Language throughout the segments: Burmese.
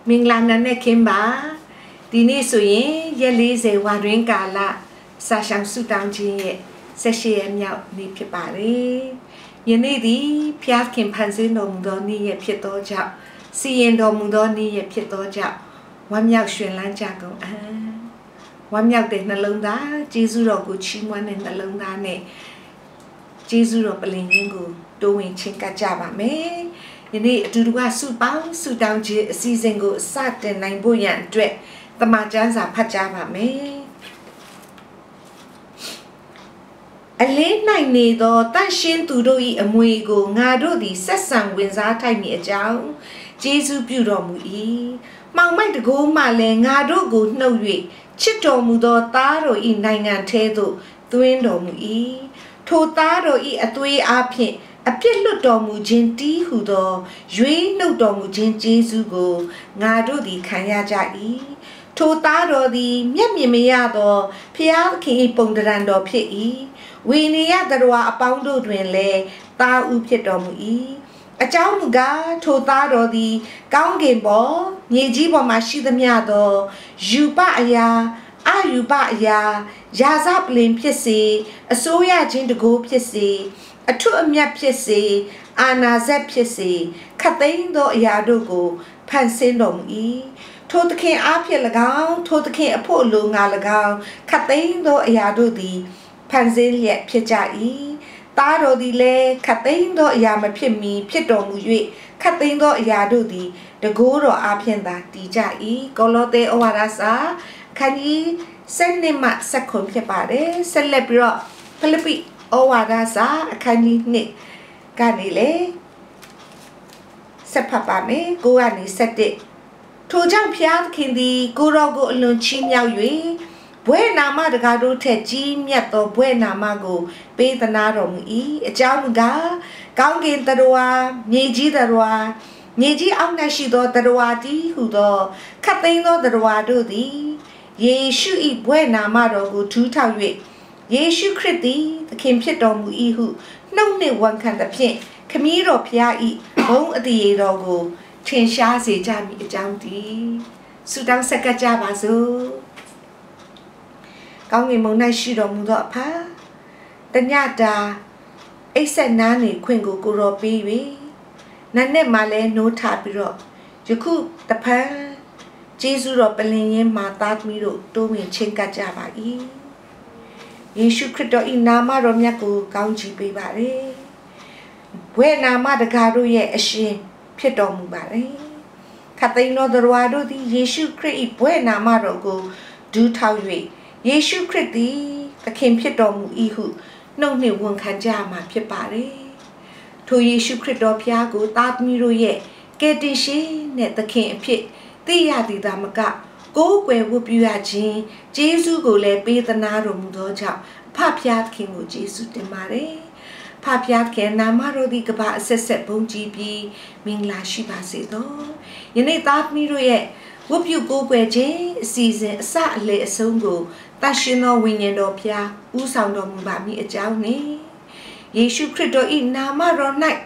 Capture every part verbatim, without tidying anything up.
Minglanane Kimba, Dinisuye, Yelize, Wadring Gala, Sasham Sudanji, Sashi and Yao Nipipari, Yenedi, Piat Kim Panzin Domdoni, Pieto Jap, Sien Domdoni, Pieto Jap, One Yao Shulan Jago, One Yao de Nalunda, Jesu Gucci one and Nalunda ne, Jesu of Lingu, doing Chinka Java me. Ini dua subang sudang je season go sat dan nine boyan dwe tamajan sa pajama me. Ale nine ni do tan shin tu do i amui go ngado di sasang winza tai mi ajang Jesu pyu do mu i mau mai de go ma le ngado go hnau yue chit do mu do ta do i naingan the do twin do mu i tho ta do i atwe a phit a pit lut do mu jin ti hu do yue nau do mu jin Jesu go ngado di khan ya ja i tho ta do di myat myin ma ya do phya khin i pong daran do phit i we ni ya darwa apaung do twin le ta u phit do mu i a chaung mu ga tho ta do di kaung kin bo nyi ji bo ma shi thamya do yu pa aya a yu pa aya ya sa plin phit se a so ya jin de go phit se a thu a myat phit se ana zat phit se khat tain do aya do go phan sin do mu i tho ta khin a phit lagaung tho ta khin a pho lo nga lagaung khat tain do aya do di phan sin liat phit ja i ta do di le khat tain do aya ma phit mi phit do mu yue khat tain do aya do di de go do a phin da ti ja i Kolote Awara sa khan yi set ni ma sat khon phit pa de set let pi ro Philippi Awara sa khan yi ni ka ni le set phat pa me go ga ni set de tho chang phya khin di go ro go alun chi myaw yue bwe nama da ga do the ji myat do bwe nama go pe tana ro mu i a chaung ga kaung kin tarwa nyi ji tarwa nyi ji aung na shi do tarwa ti hu do khat tain do tarwa do di Yeshu i bwe nama ro go thu thau yue Yeshu Christ di the kin phit do mu i hu nau ni wan khan ta phit khmi ro phya i bong ati ro go thin sha se ja mi a chaung ti su dang sak ka ja ba so Kaung ngi mong nai shi do mu do pha tanya da ai set na ni khwin ko ko ro pi wi nan net ma le no tha pi ro yakhu ta phan Jesu ro palin yin ma ta mi ro to min chin ka ja ba i Yesu Christ do i nama ro myat ko kaung ji pe ba re bwe nama da ga ro ye a shin phit do mu ba re khat tain no darwa do di Yesu Christ i bwe nama ro ko du thau yue Yesu Christ di ta khin phit do mu i hu nau ni won khan ja ma phit pa re tho Yesu Christ do phya ko ta mi ro ye ke tin shin ne ta khin a phit ti ya ti da ma ka ko kwe wo pyu ya chin Jesu ko le pe tana ro mu do cha pha phya khin ko Jesu tin ma re pha phya khin nama ro di ka ba set set bong ji pi ming la shi ba se do yene ta mi ro ye wo pyu ko kwe chin season sa le a song ko ta shin no win yin do phya u saung do mu ba mi a chaung ni Yesu Christ do i nama ro nai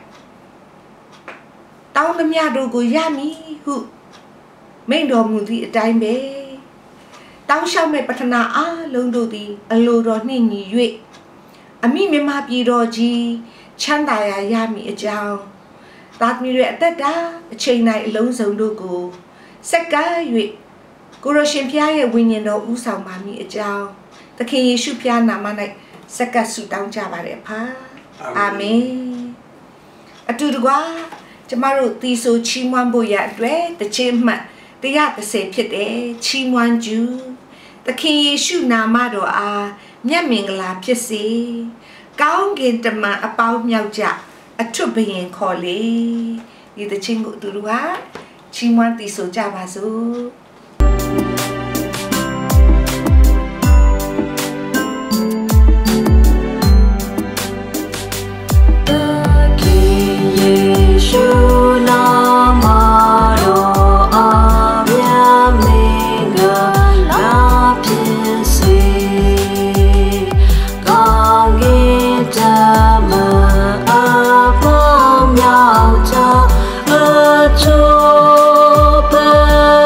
taung lamya do ko ya mi hu Main do mu di a tai be taung shao me patana a long do di a lo ro ni ni yue a mi me ma pi do ji chan da ya ya mi a chaung ta mi re tat da a chain nai a long song do ko set ka yue ko ro shin phya ye win yin do u saung ma mi a chaung ta khin Yesu phya nama nai set ka su taung ja ba de pha amen a tu de kwa ကျမတို့တီဆိုချီးမွမ်းဖို့ရအတွက်တခြင်းမှတ်တရားတစ်စေဖြစ်တဲ့ချီးမွမ်းကျူသခင်ယေရှုနာမတော်အားမြတ်မင်္ဂလာဖြစ်စေကောင်းကင်တမန်အပေါင်းမြောက်ကြအထွတ်ဘယင်ခေါ်လေဒီတခြင်းကိုသူတို့ကချီးမွမ်းတီဆိုကြပါစို့ Cho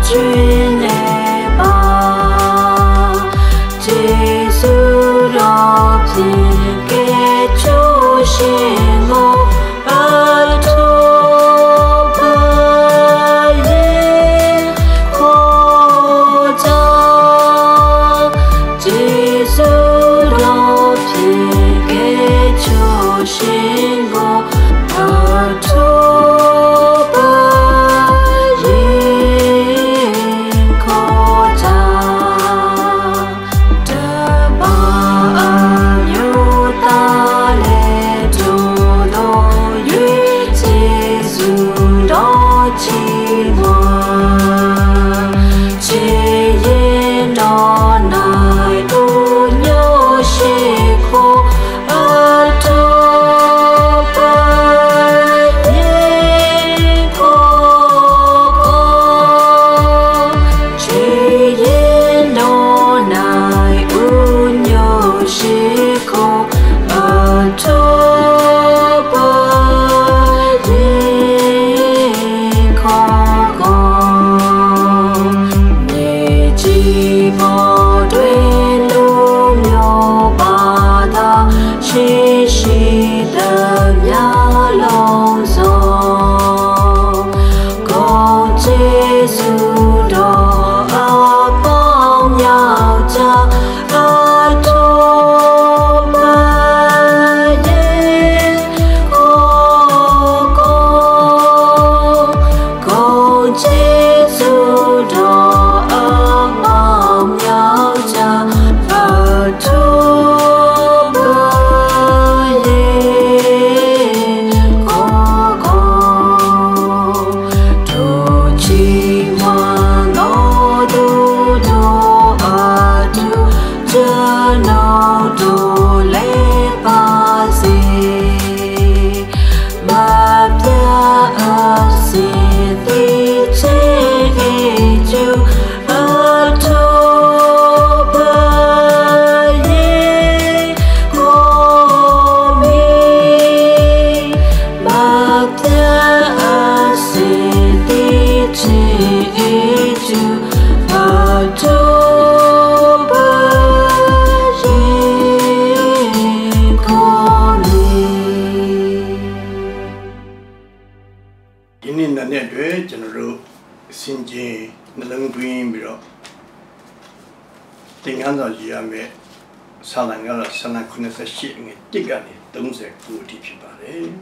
사랑가라 사랑꾼에서 시행에 띠가니 동색 구티 피바래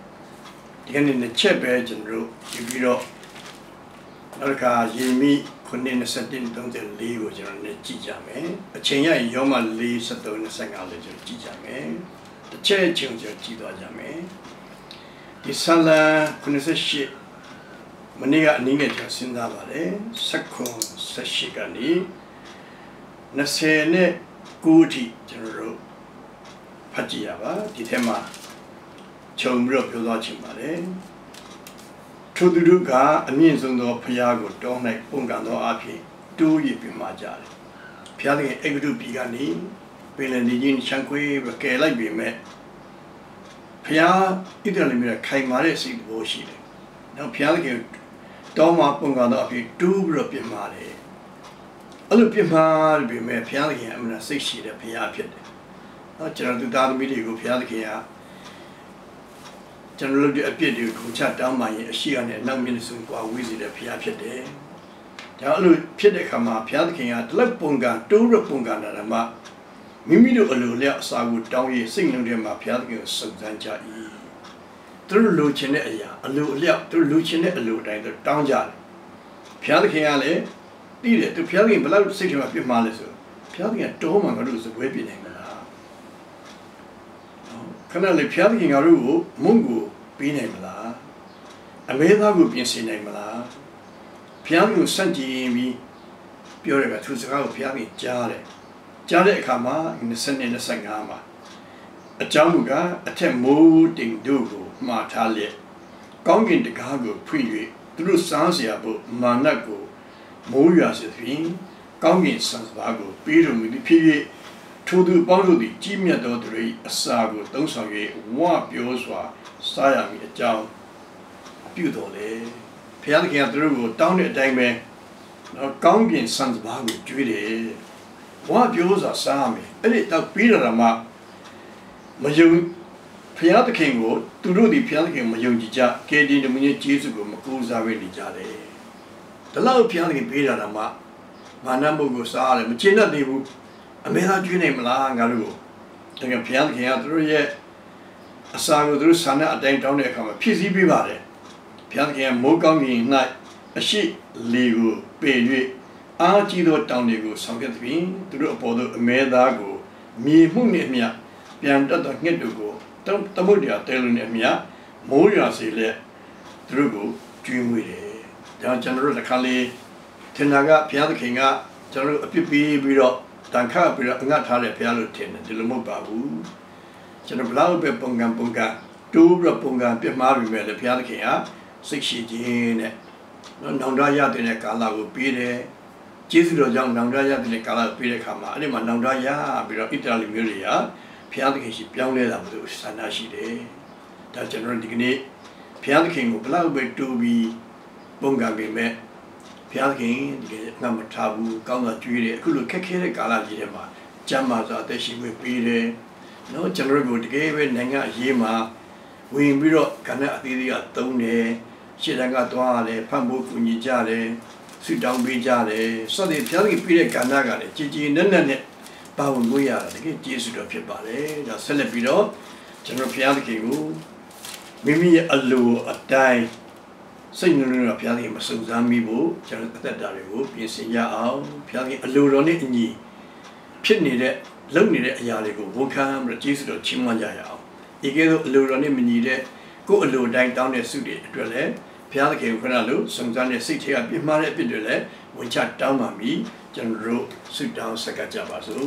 이게는 체배 전로 유비로 날까 이미 군인의 setting 동색 리고 저는 지자매 어체냐 요말 리 setting 생각을 좀 지자매 체 지금저 지도하자매 이 살라 군에서 시 머니가 아닌게 저 신다바래 석훈 서시간이 나세네 구티 저로 파지야바 디테마 처음으로 표도하신 말에 초두루가 안민성도ဖျားကို တော၌ ပုံကံသော အဖြစ် တိုးရည်ပြမှာကြတယ်။ဖျားသခင်အေဂရုပြည်ကနေ ပင်လယ်နေကြီးချမ်းခွေးကယ်လိုက်ပေမဲ့ ဖျားဣသရေလမျိုးခိုင်မာတဲ့စိတ်တော်ရှိတယ်။နောက်ဖျားသခင်တောမှာ ပုံကံသော အဖြစ် တိုးပြီးတော့ပြမှာတယ်။အဲ့လိုပြမှားပြီမဲ့ဖျားသခင်အမှန်စိတ်ရှိတဲ့ဖျားဖြစ်တယ်။နော်ကျွန်တော်တို့သားသမီးတွေကိုဖျားသခင်ကကျွန်တော်တို့အပြစ်တွေကိုချတောင်းပန်ရင်အရှိကနေနောက်မျက်နှာစုံကွာဝေးစေတဲ့ဖျားဖြစ်တယ်။ဒါအဲ့လိုဖြစ်တဲ့အခါမှာဖျားသခင်ကတလက်ပုံကတိုးရပုံကနာဓမ္မမိမိတို့အလိုလျောက်အစာကိုတောင်းရစိတ်နှလုံးထဲမှာဖျားသခင်ကိုစုံစမ်းကြ၏။သူတို့လိုချင်တဲ့အရာအလိုအလျောက်သူတို့လိုချင်တဲ့အလိုအတိုင်းသူတောင်းကြတယ်။ဖျားသခင်ကလည်းတည်တယ်သူဖျားသခင်ဘယ်လောက်စိတ်ထဲမှာပြစ်မှားလဲဆိုဖျားသခင်တောမှငါတို့စပွဲပြနေမလား။ခဏလေဖျားသခင်ငါတို့ကိုမုန်းကိုပေးနိုင်မလားအမဲသားကိုပြင်ဆင်နိုင်မလားဖျားကိုစန့်ကြည့်ပြီးပြောရတာသူစကားကိုဖျားပြီးကြားတယ်ကြားတဲ့အခါမှာ20နဲ့25မှာအကြောင်းကအထက်မိုးတင်တို့ကိုမှားထားလျက်ကောင်းကင်တကားကိုဖွင့်၍သူတို့စားเสียဖို့မာနကိုမိုးရွာစေပြီးကောင်းကင်ဆံစပါးကိုပေးတော်မူသည်ဖြစ်၍ထိုသူပေါင်းတို့သည်ကြီးမြတ်သောသူ၏အစာကိုသုံးဆောင်၍ဝပြောစွာစားရမည်အကြောင်းပြုတော်လေဖျားသခင်ကသူတို့ကိုတောင်းတဲ့အတိုင်းပဲကောင်းကင်စံစဘာကိုကျွေးတယ်။ဘာပြောစားစားမယ်။အဲ့ဒီတော့ပြီးတော့မှမယုံဖျားသခင်ကိုသူတို့ဒီဖျားသခင်မယုံကြည်ကြကဲဒီနမင်းကျေးဇူးကိုမကူစားဝေးနေကြတယ်။ဒါလောက်ဖျားသခင်ပေးတာတော့မှမာနမှုကိုစားရတယ်မချင်တတ်သေးဘူး။အမေသာကျွေးနိုင်မလားငါတို့ကိုဒါကဖျားသခင်ကသူတို့ရဲ့အစာကိုသူတို့ဆန္ဒအတိုင်းတောင်းတဲ့အခါမှာဖြည့်ဆည်းပေးပါတယ်။ဖျားသခင်ကမိုးကောင်းကင်၌အရှိလေကိုပေ၍အားကြီးသောတောင်တွေကိုဆောင်ခဲ့သည်သူတို့အပေါ်သို့အမဲသားကိုမြေမှုနှင့်အမျှပြန်တက်သောငှက်တို့ကိုသမုဒ္ဒရာတဲလုံးနှင့်အမျှမိုးရွာစေလက်သူတို့ကိုကျွေးမွေးတယ်။ဒါကျွန်တော်တို့တစ်ခါလေးထင်တာကဘုရားသခင်ကကျွန်တော်တို့အပြစ်ပေးပြီးတော့တန်ခါပြီးတော့အငတ်ထားတဲ့ဘုရားလို့ထင်တယ်ဒီလိုမဟုတ်ပါဘူး။ကျွန်တော်ဘလောက်ပဲပုံကံပုံကံတိုးပြီးပုံကံပြမှားပြီးမဲ့လေဘုရားသခင်ကစိတ်ရှိခြင်းနဲ့နောင်တရတဲ့ကာလကိုပေးတယ်ကျေးဇူးတော်ကြောင့်နောင်တရတဲ့ကာလကိုပေးတဲ့အခါမှာအဲ့ဒီမှာနောင်တရပြီးတော့အစ္စရာလမျိုးတွေကဘုရားသခင်ရှိပြောင်းလဲလာမှုလို့ဆန္ဒရှိတယ်။ဒါကျွန်တော်ဒီကနေ့ဘုရားသခင်ကိုဘလောက်ပဲတူပြီးပုံကံပေးမဲ့ဘုရားသခင်ဒီကနေ့ငါမထားဘူးကောင်းတာကြွေးတယ်အခုလိုခက်ခဲတဲ့ကာလကြီးထဲမှာကျမ်းမာစွာအသက်ရှင်ခွင့်ပေးတယ်။နော်ကျွန်တော်တို့တကယ်ပဲနိုင်ငံအရေးမှာဝင်ပြီးတော့ကဏ္ဍအသီးသီးကသုံးတယ်ရှေ့တန်းကသွားရတယ်ဖတ်ဖို့ကူညီကြတယ်ဆုတောင်းပေးကြတယ်စသဖြင့်ဘုရားသခင်ပြတဲ့ကဏ္ဍကလည်းကြည်ကြည်နက်နက်နဲ့ပါဝင်လို့ရတာတကယ်ကျေးဇူးတော်ဖြစ်ပါတယ်ဒါဆက်လက်ပြီးတော့ကျွန်တော်ဘုရားသခင်ကိုမိမိရဲ့အလိုအတိုင်းစိတ်နှလုံးတော်ဘုရားသခင်မစုံစမ်းမိဖို့ကျွန်တော်အသက်တာတွေကိုပြင်ဆင်ရအောင်ဘုရားသခင်အလိုတော်နဲ့အညီဖြစ်နေတဲ့လုပ်နေတဲ့အရာတွေကိုဝန်ခံပြီးကျေးဇူးတော်ချီးမွမ်းကြရအောင်ဒီကဲတော့အလိုတော်နဲ့မညီတဲ့ကိုယ်အလိုတိုင်းတောင်းတဲ့ဆုတွေအတွက်လည်းဘုရားသခင်ခဏလို့စုံစမ်းတဲ့စိတ်ထဲကပြမှားတဲ့အဖြစ်တွေလည်းဝင်ချတောင်းပါမည်ကျွန်တော်တို့ဆုတောင်းဆက်ကပ်ကြပါစို့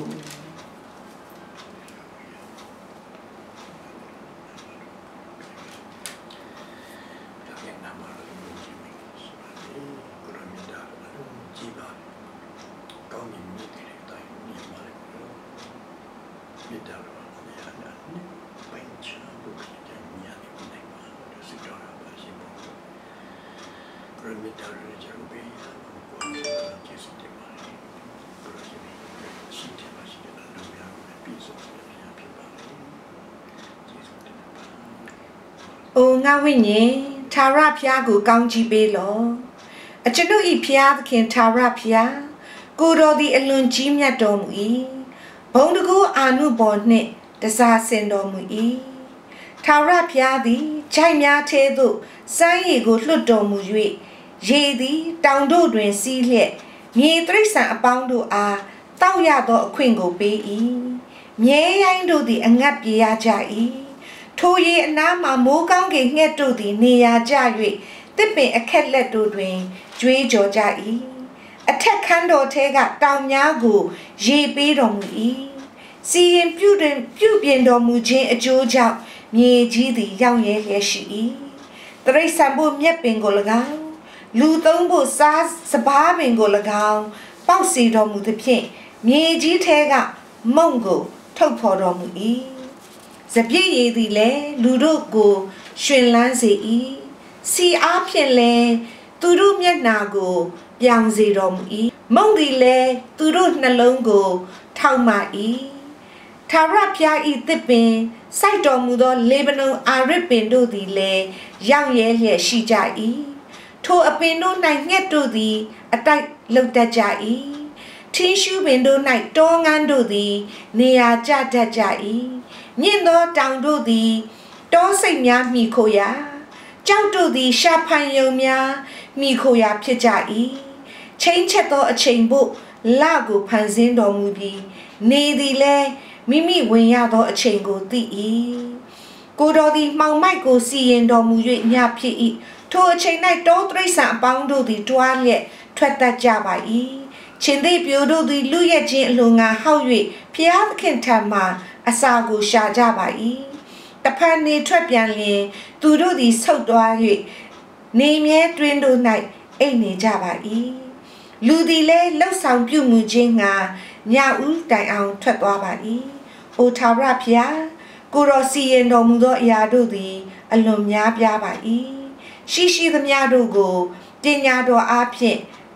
အိုငါဝိညာဉ်ထာဝရဘုရားကိုကောင်းကြီးပေးလောအကျွန်ုပ်၏ဘုရားသခင်ထာဝရဘုရားကိုတော်သည်အလွန်ကြီးမြတ်တော်မူ၏ဘုံတကူအာနုဘော်နှင့်တစားဆင်တော်မူ၏ထာဝရဘုရားသည်ခြိုက်များထဲသို့စမ်းရည်ကိုလွှတ်တော်မူ၍ရေသည်တောင်တို့တွင်စီးလျက်မြေတိရစ္ဆာန်အပေါင်းတို့အားတောက်ရသောအခွင့်ကိုပေး၏မြဲရိုင်းတို့သည်အငတ်ပြေရကြ၏ထိုရေအနားမှမိုးကောင်းကင်ငှက်တို့သည်နေရာကျ၍တစ်ပင်အခက်လက်တို့တွင်ကြွေးကြော်ကြ၏အထက်ခန်းတော်ထဲကတောင်များကိုရေပေးတော်မူ၏စီရင်ပြုတွင်ပြုပြင်တော်မူခြင်းအကျိုးကြောင့်မြေကြီးသည်ရောက်ရဲလျက်ရှိ၏တရိษံဖို့မြက်ပင်ကို၎င်းလူသုံးဖို့စားစပားပင်ကို၎င်းပေါက်စီတော်မူသည်ဖြင့်မြေကြီးထဲကမုံကိုထုတ်ဖော်တော်မူ၏စပြည့်ရည်သည်လည်းလူတို့ကိုရှင်လန်းစေ၏စီအားဖြင့်လည်းသူတို့မျက်နာကိုပြောင်စေတော်မူ၏မုံသည်လည်းသူတို့နှလုံးကိုထောက်မှ၏ထာဝရဘုရား၏သစ်ပင်စိုက်တော်မူသောလေဗနုန်အာရစ်ပင်တို့သည်လည်းရောက်ရဲလျက်ရှိကြ၏ထိုအပင်တို့၌ငှက်တို့သည်အတိုက်လှုပ်တတ်ကြ၏ထင်းရှူးပင်တို့၌တောငန်းတို့သည်နေရာကျတတ်ကြ၏မြင့်သောတောင်တို့သည်တောစိတ်များမိခိုရာကြောက်တို့သည်ရှာဖန်ယုံများမိခိုရာဖြစ်ကြ၏ချိန်ချက်သောအချိန်ဖို့လကိုဖန်ဆင်းတော်မူပြီးနေသည်လည်းမိမိဝင်ရသောအချိန်ကိုသိ၏ကိုတော်သည်မှောင်မိုက်ကိုစီရင်တော်မူ၍ညဖြစ်၏ထိုအချိန်၌တောတိရစ္ဆာန်အပေါင်းတို့သည်တွားလျက်ထွက်တတ်ကြပါ၏ရှင်သေပြိုတို့သည်လူရဲ့ချင်းအလိုငါဟောက်၍ဖျားသခင်ထံမှအစာကိုရှာကြပါ၏တဖန်နေထွက်ပြန်လျင်သူတို့သည်ဆုတ်သွား၍နေမြဲတွင်တို့၌အိပ်နေကြပါ၏လူသည်လည်းလှုပ်ဆောင်ပြုမှုခြင်းငါညဦးတိုင်အောင်ထွက်သွားပါ၏အိုထာဝရဘုရားကိုတော်စီရင်တော်မူသောအရာတို့သည်အလွန်များပြားပါ၏ရှိရှိသမျှတို့ကိုပညာတော်အားဖြင့်ဖ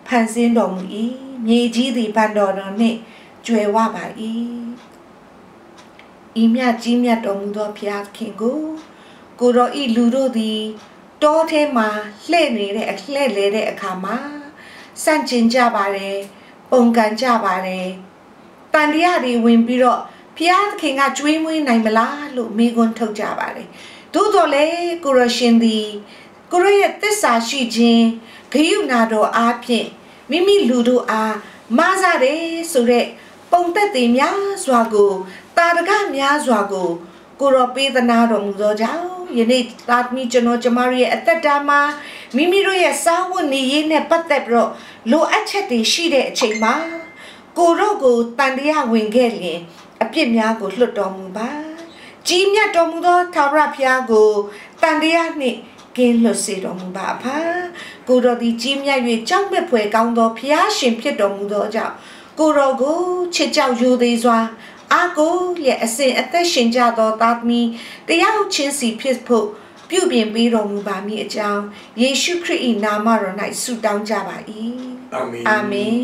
판신 너무 이 예지디 반도로네 죄와 바이 이미야 지미야 너무도 피하긴고 고로 이 루로디 또테마 레네레 레레레 아카마 산진자바레 뽕간자바레 단리아리 윈비로 피하긴가 죄무이 나이말라 로 미곤 톡자바레 도도레 고로신디 고로의 뜻사시진 그유나도 앞에 미미 루도 아 마자레 소레 뽕떼띠냐 수하고 따르가냐 수하고 고로 페드나로 무도자오 예네 따미 저노 저마리의 아따다마 미미로의 사원이 예네 빠떼브로 로아체티 시레 체마 고로고 단디야 윙겔리 아피냐고 hluttormu바 지미야တော်မူသော 타라피아고 단디야니 길로시로무바 파 고로디 지미야 위 정배포에 강도 피아신 피တော်မူသောကြောင့် 고로고 체자유대좌 아고 예세 아떼신자도 다미တရားချင်းစီဖြစ်ဖို့ပြုပြင်ပေးတော်မူပါမည်အကြောင်းယေရှုခရစ်၏နာမတော်၌ဆုတောင်းကြပါ၏အာမင်အာမင်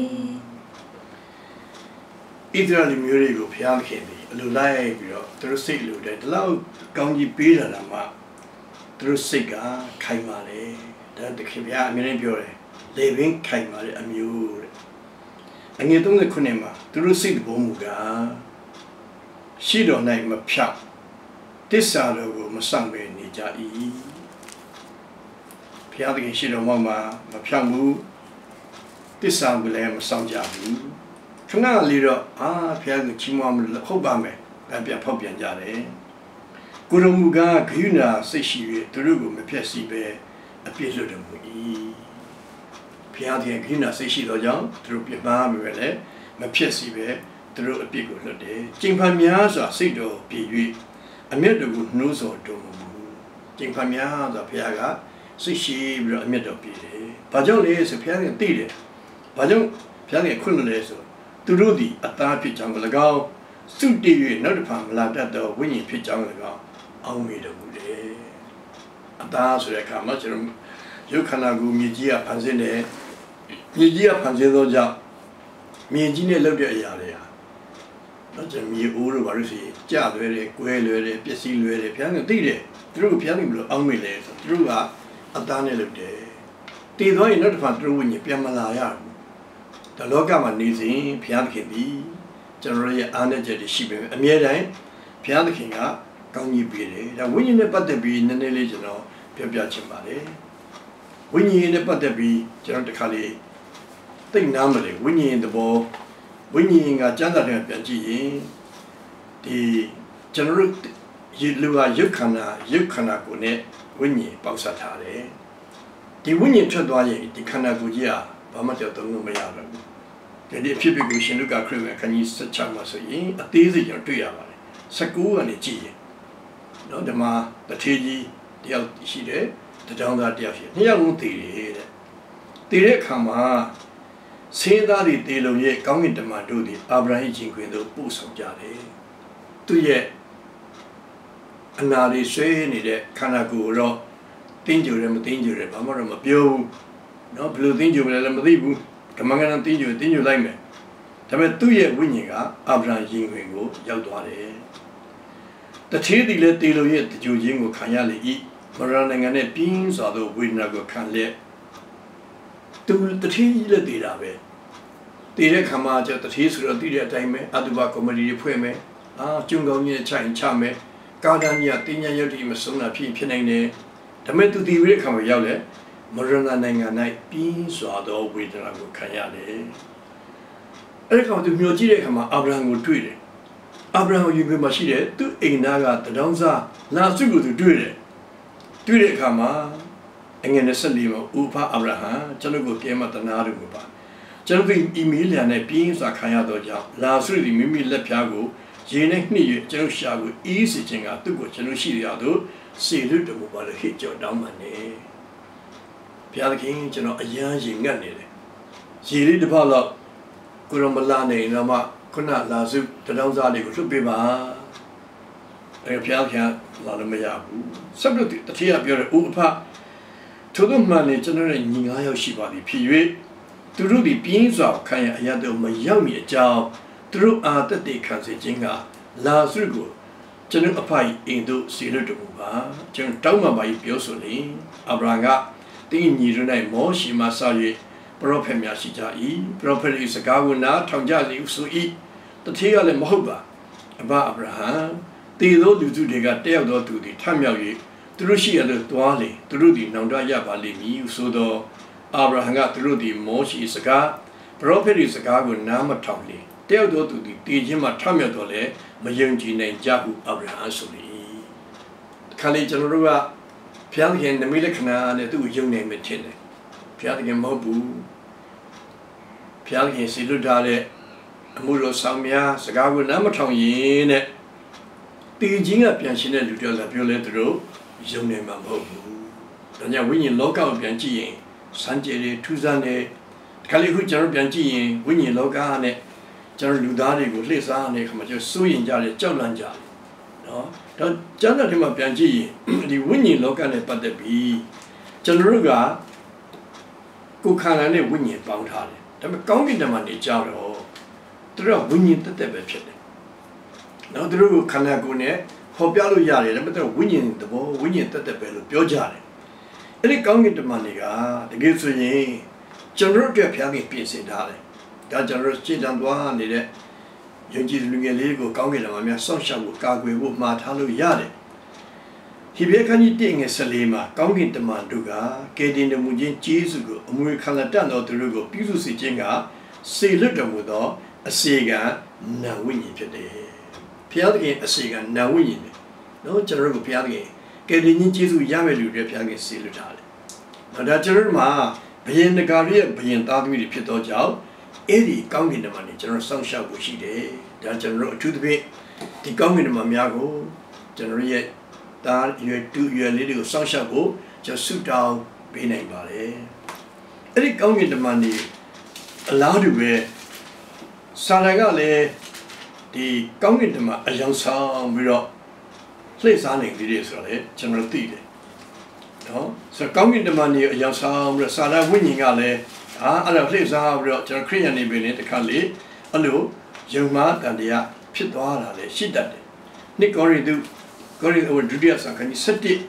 ဣသရေလမျိုးတွေကိုဖျားခင်သည်အလိုလိုက်ပြီးတော့သူတို့စိတ်လိုတဲ့ဒီလောက်ကောင်းကြီးပေးလာတာမှသူတို့စိတ်ကခိုင်မာတယ်ဒါတခင်ဗျာအမြဲတမ်းပြောတယ်လေပင်ခိုင်မာတဲ့အမျိုးတဲ့အငယ်သုံးခုနှစ်မှာသူတို့စိတ်ဘုံမူကရှိတော်၌မဖြောက်တစ္ဆာတော်ကိုမဆောင်ပဲနေကြ၏ဘုရားသခင်ရှိတော်မှာမဖြောက်ဘူးတစ္ဆာကိုလည်းမဆောင်ကြဘူးခဏလေးတော့အာဘုရားကချီးမွမ်းလို့ဟုတ်ပါမယ်ပြန်ပြန်ဖောက်ပြန်ကြတယ်ကိုရမူကဂယုဏစိတ်ရှိ၍သူတို့ကိုမဖြတ်စီပဲအပြစ်လွတ်တော်မူ၏ဘုရားသခင်ဂယုဏစိတ်ရှိသောကြောင့်သူတို့ပြစ်မှားပြီပဲလေမဖြတ်စီပဲသူတို့အပြစ်ကိုလွတ်တယ်ကျင့်ဖန်များစွာစိတ်တော်ပြည့်၍အမျက်တော်ကိုနှိုးဆော်တော်မူကျင့်ဖန်များစွာဘုရားကစိတ်ရှိပြီးတော့အမျက်တော်ပြည့်တယ်ဘာကြောင့်လဲဆိုဘုရားကသိတယ်ဘာကြောင့်ဘုရားကခွင့်လို့လဲဆိုသူတို့သည်အသားဖြစ်ကြောင်း၎င်းစုတည်၍နောက်တစ်ဖန်မလာတတ်သောဝိညာဉ်ဖြစ်ကြောင်း၎င်းအောင်းမိတော်မူတယ်အသားဆိုတဲ့အခါမှာကျွန်တော်ရုပ်ခန္ဓာကိုမြေကြီးကဖန်ဆင်းတယ်မြေကြီးကဖန်ဆင်းသောကြောင့်မြေကြီးနဲ့လောက်တဲ့အရာတွေဟာတော့ကျွန်တော်မြေအိုးတို့ဘာလို့ဆိုကြလွဲတယ်၊ကွဲလွဲတယ်၊ပျက်စီးလွဲတယ်ဘုရားကသိတယ်သူတို့ကဘုရားကဘယ်လိုအောင်းမိလဲဆိုသူတို့ကအသားနဲ့လုပ်တယ်တည်သွားရင်နောက်တစ်ဖန်သူတို့ဝိညာဉ်ပြန်မလာရဘူးတလောကမှာနေစဉ်ဘုရားသခင်သည်ကျွန်တော်ရဲ့အားနည်းချက်တွေရှိပေမဲ့အမြဲတမ်းဘုရားသခင်ကကောင်းကြီးပေးတယ်ဒါဝိညာဉ်နဲ့ပတ်သက်ပြီးနည်းနည်းလေးကျွန်တော်ပြောပြချင်ပါတယ်ဝိညာဉ်နဲ့ပတ်သက်ပြီးကျွန်တော်တစ်ခါလေးသိနားမလဲဝိညာဉ်သဘောဝိညာဉ်ကကျမ်းစာထဲပြန်ကြည့်ရင်ဒီကျွန်တော်တို့ရေလူဟာရုပ်ခန္ဓာရုပ်ခန္ဓာကိုယ်နဲ့ဝိညာဉ်ပေါင်းစပ်ထားတယ်ဒီဝိညာဉ်ထွက်သွားရင်ဒီခန္ဓာကိုယ်ကြီးဟာဘာမှကြောက်တော့မရတော့ဘူးဒီအဖြစ်ဖြစ်ကိုရှင်လုကာခရစ်ဝင်ခန်းကြီး၁၆မှာဆိုရင်အသေးစိတ်ကျွန်တော်တွေ့ရပါတယ်၁၉ကနေကြည့်ရင်နော်ဒီမှာတထေးကြီးတယောက်ရှိတယ်တကြောင်သားတယောက်ရှိတယ်နှစ်ယောက်လုံးတည်တယ်တဲ့တည်တဲ့အခါမှာဆင်းသားတွေတည်လုံးရဲ့ကောင်းကင်တမန်တို့သည်အာဗြဟိချင်းခွင်သို့ပို့ဆောင်ကြတယ်သူရဲ့အနာရီဆွေးနေတဲ့ခန္ဓာကိုယ်တော့တင်းကြိုတယ်မတင်းကြိုတယ်ဘာမှတော့မပြောဘူးနော်ဘယ်လိုတင်းကြိုလဲလည်းမသိဘူးကမ္မကနတင်းကြိုတင်းကြိုလိုက်မယ်ဒါပေမဲ့သူ့ရဲ့ဝိညာဉ်ကအာဗြဟံရင်ခွင်ကိုရောက်သွားတယ်တထေးသည်လည်းတေလိုရဲ့တကြိုချင်းကိုခံရလေ၏မရဏနိုင်ငံနဲ့ပြင်းစွာသောဝေဒနာကိုခံလျက်သူတထေးကြီးလည်းတည်တာပဲတည်တဲ့ခါမှာကျတထေးဆိုတော့တည်တဲ့အတိုင်းပဲအတုပကောမဒီတွေဖွဲ့မယ်အာကျွန်းကောင်းကြီးချိုင်ချမယ်ကာဒန်ကြီးကတင်းညာရုပ်တိမဆုံးတာဖြစ်ဖြစ်နိုင်တယ်ဒါပေမဲ့သူတည်ပြီးတဲ့ခါမှာရောက်လေမရဏနိုင်ငံ၌ပြင်းစွာသောဝေဒနာကိုခံရတယ်အဲ့ဒီကောင်သူမျိုးကြည့်တဲ့အခါမှာအာဗြဟံကိုတွေ့တယ်အာဗြဟံယူပြီးမှရှိတယ်သူအိမ်သားကတဒေါင်းစားလာစုကိုသူတွေ့တယ်တွေ့တဲ့အခါမှာအငယ်နဲ့ဆက်လီမှာဥပအာဗြဟံကျွန်တော်ကိုကဲမတနာတို့ကိုပါကျွန်တော်ဒီအီမေးလ်နဲ့ပြင်းစွာခံရတော့ကြောင့်လာစုဒီမိမိလက်ဖြားကိုရေနဲ့နှိပ်ရကျွန်တော်ရှာကိုအေးစေခြင်းကသူ့ကိုကျွန်တော်ရှိရတော့စေလွတ်တော်မူပါလေဟစ်ကြောတောင်းမှနေဘုရားသခင်ကျွန်တော်အယမ်းရင်ငတ်နေတယ်ရေလေးတစ်ပတ်လောက်ကိုရမလာနေတော့မှခုနလာစုတဒေါင်းစားလေးကိုလွတ်ပေးပါအဲဘုရားခင်လာလို့မရဘူးဆက်လို့တတိယပြောတယ်ဥပဖထို့သောမှန်နေကျွန်တော်ရဲ့ညီငါးယောက်ရှိပါသည်ဖြစ်၍သူတို့ဒီပြင်းစွာခံရအရာတို့မရောက်မီအကြောင်းသူတို့အာတတိခံစေခြင်းကလာစုကိုကျွန်တော်အဖိုင်အိမ်တို့စီလွတ်တူပါကျွန်တော်တောင်းမှပါကြီးပြောဆိုလေအာဗြဟံကတင်းညီတို့၌မောရှိမှဆောက်၍ပရောဖက်များရှိကြ၏ပရောဖက်၏စကားကိုနားထောင်ကြသည်ဟုဆို၏တတိယလည်းမဟုတ်ပါအဘအာဗြဟံတည်သောလူစုတွေကတယောက်သောသူသည်ထမြောက်၍သူတို့ရှိရလို့တွားလေသူတို့သည်နောင်တရပါလိမ့်မည်ဟုဆိုသောအာဗြဟံကသူတို့သည်မောရှိစကားပရောဖက်၏စကားကိုနားမထောင်လေတယောက်သောသူသည်တည်ခြင်းမှထမြောက်တော့လေမယုံကြည်နိုင်ကြဟုအာဗြဟံဆိုလေခါလေကျွန်တော်တို့ကဘုရားခင်နမိတ်လက္ခဏာနဲ့သူ့ကိုယုံနိုင်မှထင်တယ်ဘုရားခင်မဟုတ်ဘူးဘုရားခင်စီလွတ်ထားတဲ့အမှုတော်ဆောင်များစကားကိုနားမထောင်ရင်တဲ့တည်ခြင်းကပြန်ရှင်တဲ့လူတွေလာပြောလဲသူတို့ယုံနိုင်မှာမဟုတ်ဘူးဒါကြောင့်ဝိညာဉ်လောကကိုပြန်ကြည့်ရင်စံကြယ်တွေထူးဆန်းတဲ့ခါလေခုကျွန်တော်ပြန်ကြည့်ရင်ဝိညာဉ်လောကနဲ့ကျွန်တော်လူသားတွေကိုလှည့်စားနေခါမှကျွန်တော်စိုးရင်ကြတယ်ကြောက်လန့်ကြတယ်နော်တော့ကျမ်းစာထဲမှာပြန်ကြည့်ရင်ဒီဝိညာဉ်လောကနဲ့ပတ်သက်ပြီးကျွန်တော်တို့ကကိုယ်ခန္ဓာနဲ့ဝိညာဉ်ပေါင်းထားတယ်ဒါပေမဲ့ကောင်းကင်တမန်နေကြတော့သူတို့ကဝိညာဉ်တက်တက်ပဲဖြစ်တယ်နော်သူတို့ကခန္ဓာကိုယ်နဲ့ဟောပြလို့ရတယ်ဒါပေမဲ့သူတို့ဝိညာဉ်သဘောဝိညာဉ်တက်တက်ပဲလို့ပြောကြတယ်အဲ့ဒီကောင်းကင်တမန်တွေကတကယ်ဆိုရင်ကျွန်တော်တို့အတွက်ဖျားခင်ပြင်ဆင်ထားတယ်ဒါကျွန်တော်တို့ကြည်တံသွားနေတဲ့ယုံကြည်လူငယ်လေးကိုကောင်းကင်တမန်များစောင့်ရှောက်ဖို့ကာကွယ်ဖို့မှာထားလို့ရတယ်ဟိဘဲခန်းကြီးတင့်ငယ်ဆယ်လေးမှာကောင်းကင်တမန်တို့ကကယ်တင်တော်မူခြင်းကျေးဇူးကိုအမွေခံလက်တတ်တော်သူတို့ကိုပြုစုစေခြင်းကစေလွတ်တော်မူသောအစေခံနာဝိညာဉ်ဖြစ်တယ်ဘုရားသခင်အစေခံနာဝိညာဉ်နော်ကျွန်တော်တို့ဘုရားသခင်ကယ်တင်ခြင်းကျေးဇူးရမယ့်လူတွေဘုရားသခင်စေလွတ်ထားတယ်။ဒါကျွန်တော်တို့မှာဘယင်နဂါရဲ့ဘယင်သားသမီးတွေဖြစ်သောကြောင့်အဲ့ဒီကောင်းကင်တမန်တွေကျွန်တော်စောင့်ရှောက်ဖို့ရှိတယ်။ဒါကျွန်တော်တို့အထူးသဖြင့်ဒီကောင်းကင်တမန်များကိုကျွန်တော်ရဲ့ဒါရွယ်တူရွယ်လေးတွေကိုစောင့်ရှောက်ဖို့ကျွန်တော်ဆုတောင်းပေးနိုင်ပါတယ်။အဲ့ဒီကောင်းကင်တမန်တွေအလားတူပဲစာရန်ကလည်းဒီကောင်းကင်တမန်အယောင်ဆောင်ပြီးတော့လှည့်စားနေသေးတယ်ဆိုတော့လေကျွန်တော်သိတယ်နော်ဆိုတော့ကောင်းကင်တမန်တွေအယောင်ဆောင်ပြီးတော့စာရန်ဝိညာဉ်ကလည်းအာအဲ့ဒါလှည့်စားပြီးတော့ကျွန်တော်ခရိယန်နေပြီလေတခါလေအဲ့လိုယုံမှားတန်တရားဖြစ်သွားတာလေရှိတတ်တယ်နိကောရိတုကောရိတုဒုတိယဆံခန်းကြီး၁၁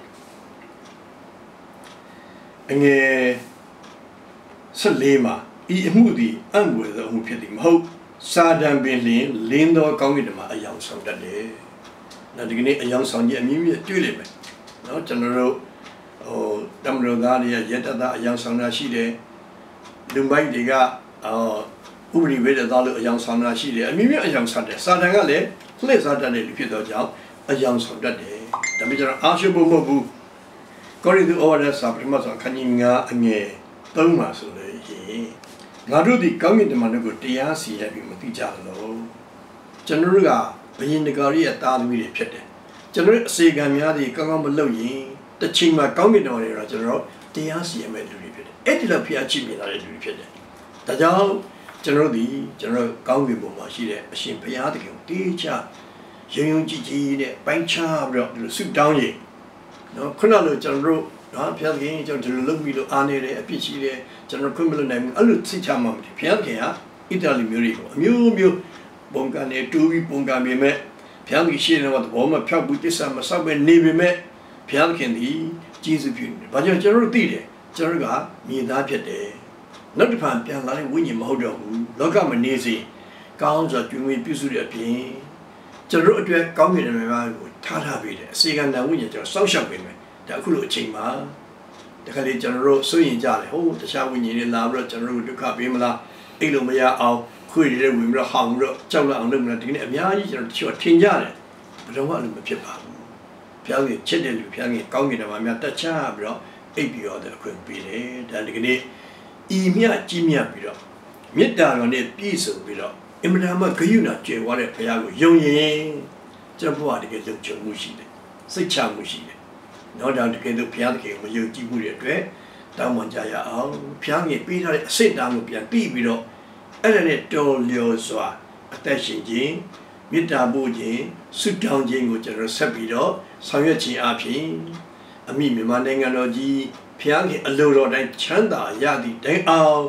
အငယ်၁၄မှာဤအမှုသည်အံ့ဖွယ်သောအမှုဖြစ်သည်မဟုတ်စာတန်ပင်လျင်လင်းသောကောင်းကင်တမန်အယောင်ဆောင်တတ်တယ်နော်ဒီကနေ့အယောင်ဆောင်ကြီးအမြင့်မြင့်တွေ့လိမ့်မယ်နော်ကျွန်တော်တို့ဟိုတမန်တော်သားတွေရတတာအယောင်ဆောင်တာရှိတယ်လူမိုက်တွေကအော်ဥပဒေဝိဒသားလို့အယောင်ဆောင်တာရှိတယ်အမြင့်မြင့်အယောင်ဆောင်တယ်စာတန်ကလည်းလှည့်စားတတ်တယ်ဖြစ်သောကြောင့်အယောင်ဆောင်တတ်တယ်ဒါပေမဲ့ကျွန်တော်အားရှိဖို့မဟုတ်ဘူးကောရိန္သုဩဝါဒစာပထမဆုံးအခန်းကြီး၅အငယ်၃မှာဆိုလို့ရင်ငါတို့ဒီကောင်းကင်တမန်တို့ကိုတရားစီရင်ပြီးမသိကြလို့ကျွန်တော်တို့ကဘယင်တကာရီရဲ့တာသမီးတွေဖြစ်တယ်ကျွန်တော်တို့အစေခံများတွေကောင်းကောင်းမလုပ်ရင်တစ်ချိန်မှာကောင်းကင်တမန်တွေတော့ကျွန်တော်တရားစီရင်မဲ့လူတွေဖြစ်တယ်အဲ့ဒီလိုဖျားချိမြင်လာတဲ့လူတွေဖြစ်တယ်ဒါကြောင့်ကျွန်တော်တို့ဒီကျွန်တော်ကောင်းကင်ဘုံမှာရှိတဲ့အရှင်ဘုရားသခင်ကိုတေးချယုံယုံကြည်ကြည်နဲ့ပိုင်းခြားပြီးတော့ဒီလိုဆုတောင်းရင်နော်ခုနလိုကျွန်တော်တို့နော်ဘုရားသခင်ကျွန်တော်ဒီလိုလုပ်ပြီးလို့အားနေတယ်အပြစ်ရှိတယ်ကျွန်တော်ခွင့်မလို့နိုင်ဘူးအဲ့လိုသိချမှမဖြစ်ဘုရားသခင်ဟာအီတလီမျိုးတွေကိုအမျိုးမျိုးပုံကနေတူပြီးပုံကမြင်မဲ့ဘုရားသခင်ရှိတယ်တော့ဘောမဖြောက်ဘူးတစ္ဆာမဆောက်ပဲနေပေမဲ့ဘုရားသခင်ဒီကျေးဇူးပြုတယ်ဘာကြောင့်ကျွန်တော်တို့သိတယ်ကျွန်တော်တို့ကမြင်သားဖြစ်တယ်နောက်တစ်ဖန်ပြန်လာတဲ့ဝိညာဉ်မဟုတ်တော့ဘူးလောကမနေစေကောင်းစွာကျွေးမွေးပြုစုတဲ့အပြင်ကျွန်တော်တို့အတွက်ကောင်းကင်တမန်ကိုထားထားပေးတယ်အစေခံတန်ဝိညာဉ်ကျွန်တော်စောင့်ရှောက်ပေးမယ်ဒါအခုလိုအချိန်မှာတခါလေကျွန်တော်တို့စိုးရင်ကြတယ်ဟိုတခြားဝိညာဉ်တွေလာပြီးတော့ကျွန်တော်တို့ဒုက္ခပေးမလားအဲ့လိုမရအောင်ခွေတွေဝင်ပြီးတော့ဟောင်ပြီးတော့ကြောက်လန့်အောင်လုပ်မလားဒီနေ့အများကြီးကျွန်တော်တချို့ထင်ကြတယ်ဘယ်တော့မှအဲ့လိုမဖြစ်ပါဘူးဘုရားကြီးချစ်တဲ့လူဘုရားကြီးကောင်းကင်တမန်များတက်ချပြီးတော့အိပ်ပြီးတော့တဲ့အခွင့်ပေးတယ်ဒါဒီကနေ့ဤမြကြီးမြတ်ပြီးတော့မေတ္တာတော်နဲ့ပြည့်စုံပြီးတော့အင်မတန်မှဂရုဏာကျေဝါတဲ့ဘုရားကိုယုံရင်ကျွန်တော်ဘုရားတကယ်လုံခြုံမှုရှိတယ်စိတ်ချမှုရှိတယ်နောက်တော့တကယ်လို့ဘုရားတကယ်မယုံကြည်မှုတွေအတွက်တောင်းပန်ကြရအောင်ဘုရားကြီးပေးထားတဲ့အစိတ်တမ်းကိုပြန်ပြီးပြီးတော့အဲ့ဒါနဲ့တော်လျော်စွာအသက်ရှင်ခြင်းမေတ္တာပို့ခြင်းဆုတောင်းခြင်းကိုကျွန်တော်ဆက်ပြီးတော့ဆောင်ရွက်ခြင်းအပြင်အမိမြန်မာနိုင်ငံတော်ကြီးဘုရားကြီးအလိုတော်တိုင်းချမ်းသာရသည့်တိုင်အောင်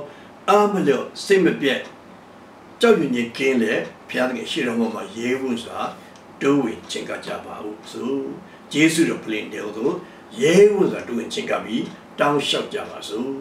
아무려 세메비에 저윤이 긴래 피하는 싫어하면 예우사 도인 진가 잡아오소 예수를 불린데도 예우사 도인 진가비 당셔 잡아소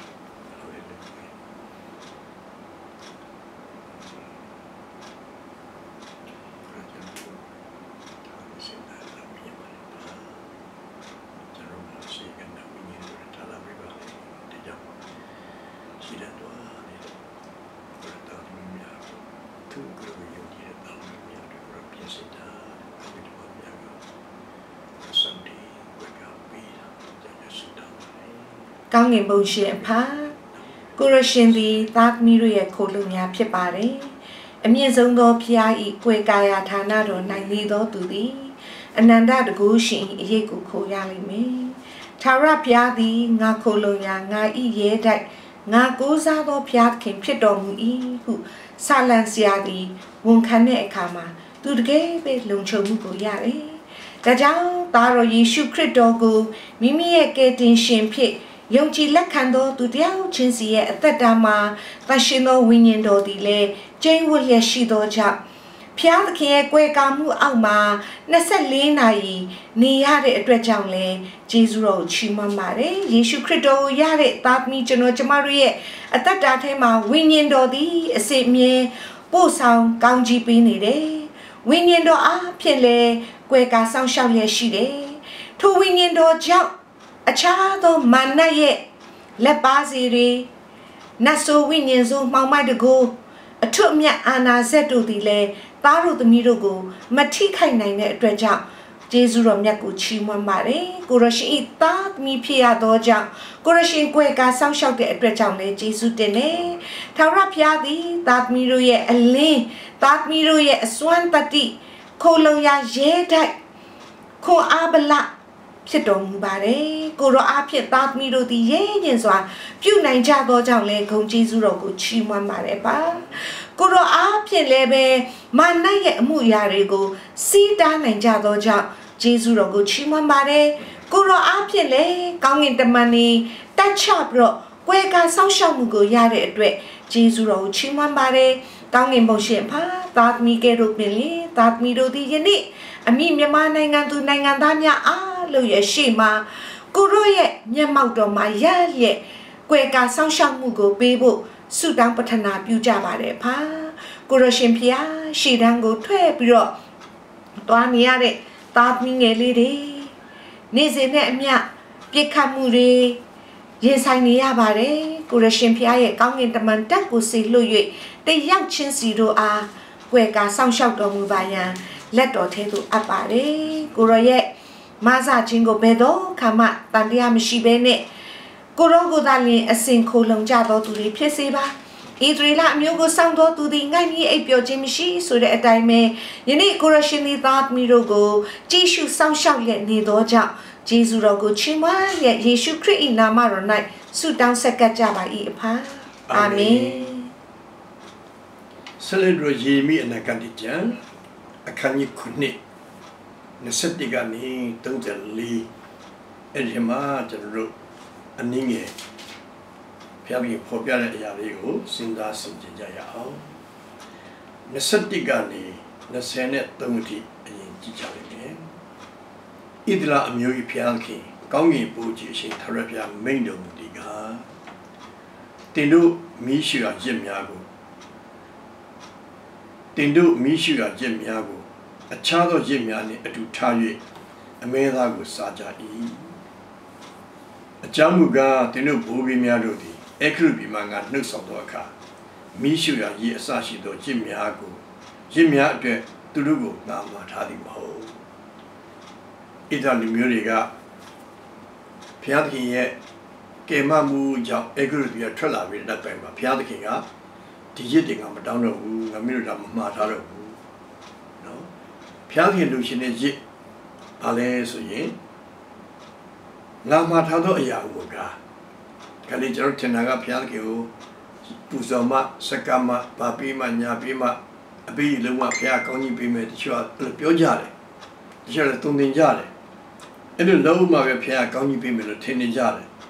ကောင်းငင်ပုံရှင်ဖာကိုရရှင်သည်သားသမီးတို့ရဲ့ခိုလုံများဖြစ်ပါတယ်အမြင့်ဆုံးသောဖျားဤကွယ်ကာယဌာနတော်နိုင်နေသောသူသည်အနန္တတကုရှင်အရေးကိုခိုရလိမ့်မည်ထာဝရဘုရားသည်ငါခိုလုံရာငါဤရဲတိုက်ငါကိုးစားသောဘုရားခင်ဖြစ်တော်မူ၏ဟုဆာလံဆရာသည်ဝန်ခံတဲ့အခါမှာသူတကယ်ပဲလုံခြုံမှုကိုရတယ်ဒါကြောင့်သားတော်ယေရှုခရစ်တော်ကိုမိမိရဲ့ကယ်တင်ရှင်ဖြစ်ယုံကြည်လက်ခံသောသူတယောက်ချင်းစီရဲ့အသက်တာမှာသရှင်သောဝိညာဉ်တော်သည်လည်းကျင့်ဝတ်လျက်ရှိသောကြောင့်ဖျားသခင်ရဲ့ကွယ်ကာမှုအောက်မှာနှစ်ဆယ့်လေးနာရီနေရတဲ့အတွက်ကြောင့်လည်းယေရှုတော်ကိုချီးမွမ်းပါတယ်ယေရှုခရစ်တော်ကိုရတဲ့သားသမီးကျွန်တော်ကျမတို့ရဲ့အသက်တာထဲမှာဝိညာဉ်တော်သည်အစစ်အမြဲပို့ဆောင်ကောင်းကြီးပေးနေတယ်ဝိညာဉ်တော်အားဖြင့်လည်းကွယ်ကာဆောင်ရှောက်လျက်ရှိတယ်ထိုဝိညာဉ်တော်ကြောင့်အခြားသောမာနရဲ့လက်ပါစီတွေနတ်ဆိုဝိညာဉ်ဆိုမှောင်မိုက်တကူအထွတ်အမြတ်အာနာဇက်တို့သည်လည်းသားတို့သမီးတို့ကိုမထိခိုက်နိုင်တဲ့အတွက်ကြောင့်ယေရှုတော်မြတ်ကိုချီးမွမ်းပါတယ်ကိုရရှင်ဤသားသမီးဖြစ်ရသောကြောင့်ကိုရရှင်ကွယ်ကာဆောင်းလျှောက်တဲ့အတွက်ကြောင့်လည်းယေရှုတင်တယ်ထာဝရဘုရားသည်သားသမီးတို့ရဲ့အလင်းသားသမီးတို့ရဲ့အစွမ်းတတိခိုလုံရာရဲတိုက်ခွန်အားဗလဖြစ်တော်မူပါတယ်ကိုရောအားဖြင့်သားသမီးတို့သည်ရဲညင်စွာပြုနိုင်ကြသောကြောင့်လည်းဂုဏ်ကျေးဇူးတော်ကိုချီးမွမ်းပါတယ်ပါကိုရောအားဖြင့်လည်းပဲမာနရဲ့အမှုရာတွေကိုစီးတားနိုင်ကြသောကြောင့်ကျေးဇူးတော်ကိုချီးမွမ်းပါတယ်ကိုရောအားဖြင့်လည်းကောင်းကင်တမန်နေတတ်ချပြီးတော့ကွယ်ကာဆောင်းရှောက်မှုကိုရတဲ့အတွက်ကျေးဇူးတော်ကိုချီးမွမ်းပါတယ်ကောင်းကင်ဘုံရှင်ဖာသားသမီးကဲတို့ပင်လေသားသမီးတို့သည်ယနေ့အမိမြန်မာနိုင်ငံသူနိုင်ငံသားများအားလို့ရရှိမှာကိုရောရဲ့မျက်မှောက်တော်မှာရရဲ့ကွယ်ကာဆောင်းရှောက်မှုကိုပေးဖို့ဆုတောင်းပတ္ထနာပြုကြပါတယ်ဖာကိုရောရှင်ဖျားရှေ့တန်းကိုထွက်ပြီးတော့တွားနေရတဲ့သားသမီးငယ်လေးတွေနေ့စဉ်နဲ့အမျှပြစ်ခတ်မှုတွေရင်ဆိုင်နေရပါတယ်ကိုရရှင်ဖျားရဲ့ကောင်းကင်တမန်တက်ကိုစီလွတ်၍တယောက်ချင်းစီတို့အားကွယ်ကာဆောင်းရှောက်တော်မူပါရန်လက်တော်ထဲသို့အပ်ပါတယ်ကိုရောရဲ့မဆာချင်းကိုဘယ်တော့ခါမှတန်တရားမရှိဘဲနဲ့ကိုရောကိုသာလျှင်အစဉ်ခိုလုံကြသောသူတွေဖြစ်စေပါဣသရေလအမျိုးကိုစောင့်တော်သူသည်ငိုက်ပြီးအိပ်ပျော်ခြင်းမရှိဆိုတဲ့အတိုင်းပဲယနေ့ကိုရရှင်သည်သားသမီးတို့ကိုကြည်ရှုစောင့်ရှောက်ရနေသောကြောင့်ယေရှုတော်ကိုချီးမွမ်းရယေရှုခရစ်၏နာမတော်၌ဆုတောင်းဆက်ကပ်ကြပါ၏အဖာအာမင်ဆလဒရယေမီအနာဂတ်ကျမ်းအခန်းကြီးခုနှစ်နှစ်ဆက်တီကနေသုံးဆယ်လေးအဲ့ဒီမှာကျွန်တော်တို့အနည်းငယ်ဖျားပြီးဖော်ပြတဲ့အရာလေးကိုစဉ်းစားဆင်ခြင်ကြရအောင်နှစ်ဆက်တီကနေနှစ်ဆယ်နဲ့သုံးအထိအရင်ကြည့်ကြလိမ့်မယ်ဣသလအမျိုး၏ဖျားခင်ကောင်းကင်ဘုရားအရှင်ထာဝရဘုရားမိန့်တော်မူသည်ကတင်တို့မိရှုရာရစ်များကိုတင်တို့မိရှုရာရစ်များကိုအခြားသောရစ်များနှင့်အတူထား၍အမဲသားကိုစားကြ၏အကြောင်းမူကားတင်တို့ဘိုးဘေးများတို့သည်အခရုပြည်မှငါနှုတ်ဆောင်သောအခါမိရှုရာရစ်အစရှိသောရစ်များကိုရစ်များအတွက်သူတို့ကိုငါမှာထားသည်မဟုတ်ဣသလူမျိုးတွေကဘုရားသခင်ရဲ့ကယ်မမှုကြောင့်အခရုပြည်ထွက်လာပြီးတဲ့တိုင်မှာဘုရားသခင်ကဒီရစ်တွေကမတောင်းတော့ဘူးငါမျိုးတို့ကမမှားထားတော့ဘူးနော်ဘုရားခင်လူရှင်ရဲ့ရစ်ဘာလဲဆိုရင်ငါမှာထားသောအရာကိုကခလေးကျွန်တော်ထင်တာကဘုရားခင်ကိုပူဇော်မှစက္ကမဘာပြီးမှညာပြီးမှအပြီးလုံးဝဘုရားကောင်းကြီးပေးမယ်တချို့ကပြောကြတယ်တချို့လည်းတုံတင်ကြတယ်အဲ့လိုလုံးဝပဲဘုရားကောင်းကြီးပေးမယ်လို့ထင်နေကြတယ်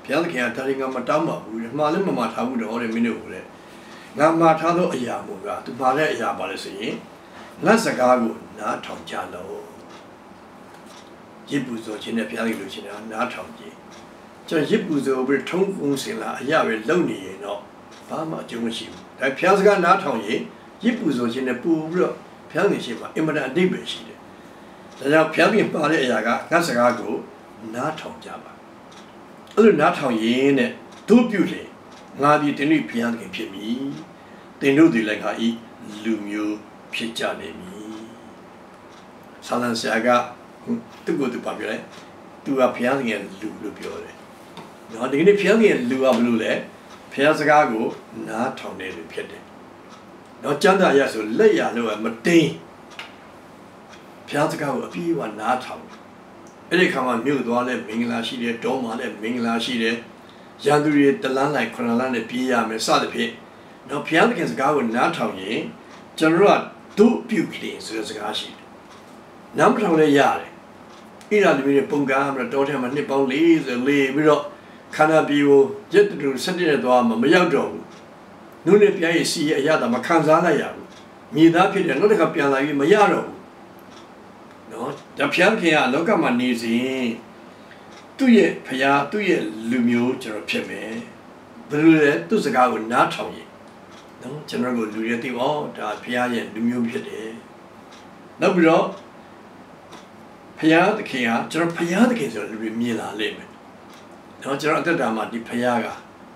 ဖျားသခင်ကဒါရင်ကမတောင်းပါဘူး။မှားလည်းမမှားထားဘူးတော့တဲ့မင်းတို့ကိုလေ။ငါမှားထားသောအရာမို့ကသူပါတဲ့အရာပါလဲဆိုရင်ငါစကားကိုနားထောင်ကြလို့ရစ်ပူဆိုခြင်းနဲ့ဖျားသခင်လိုချင်တာနားထောင်ကြည့်။ကျွန်တော်ရစ်ပူဆိုပြီးထုံးဖုံးစင်လာအရာပဲလုံနေရင်တော့ဘာမှအကျိုးမရှိဘူး။ဒါဖျားစကားနားထောင်ရင်ရစ်ပူဆိုခြင်းနဲ့ပူပြီးတော့ဖျားသခင်ရှိမှာအင်မတန်အတိတ်ပဲရှိတယ်။ဒါကြောင့်ဖျားသခင်ပါတဲ့အရာကငါစကားကိုနားထောင်ကြပါအဲ့လိုနားထောင်ရင်းနဲ့တို့ပြုလေငါဒီတင်လို့ဖျားသခင်ဖြစ်မည်တင်တို့ဒီလည်းခါဤလူမျိုးဖြစ်ကြလိမ့်မည်ဆာလန်ဆရာကသူ့ကိုသူပါပြောတယ်သူကဖျားသခင်လူလို့ပြောတယ်နော်ဒီနေ့ဖျားသခင်လူကဘလို့လဲဖျားစကားကိုနားထောင်နေလို့ဖြစ်တယ်နော်ကျမ်းစာရဆိုလက်ရလို့မတိန်ဖျားစကားကိုအပြည့်အဝနားထောင်အဲ့ဒီခါမှာမြို့သွားလဲမင်္ဂလာရှိတယ်တောမှာလဲမင်္ဂလာရှိတယ်ရန်သူတွေတလန်းလိုက်ခုနှစ်လန်းနဲ့ပြေးရမယ်စသဖြင့်တော့ဘုရားသခင်စကားကိုနားထောင်ရင်ကျွန်တော်တို့ကဒုပြုကလေးဆိုတဲ့စကားရှိတယ်နားမထောင်လဲရတယ်ဣရာလူမျိုးတွေပုံကမ်းမှာတောထဲမှာနှစ်ပေါင်း၄၀လေးပြီးတော့ခန္ဓာပြေကိုရက်တူဆက်တဲ့သွားမှာမရောက်တော့ဘူးနုနဲ့ပြားရည်စီရအရတာမခံစားလိုက်ရဘူးမြေသားဖြစ်တယ်နောက်တစ်ခါပြန်လာပြီးမရတော့ဘူးနော်ဒါဖျားခင်ကလောကမှာနေစဉ်သူ့ရဲ့ဖျားသူ့ရဲ့လူမျိုးကျွန်တော်ဖြစ်မယ်ဘယ်လိုလဲသူ့စကားကိုနားထောင်ရင်နော်ကျွန်တော်ကိုလူတွေသိအောင်ဒါဖျားရဲ့လူမျိုးဖြစ်တယ်နောက်ပြီးတော့ဖျားသခင်ကကျွန်တော်ဖျားသခင်ဆိုလူတွေမြင်လာလိမ့်မယ်နော်ကျွန်တော်အသက်တာမှာဒီဖျား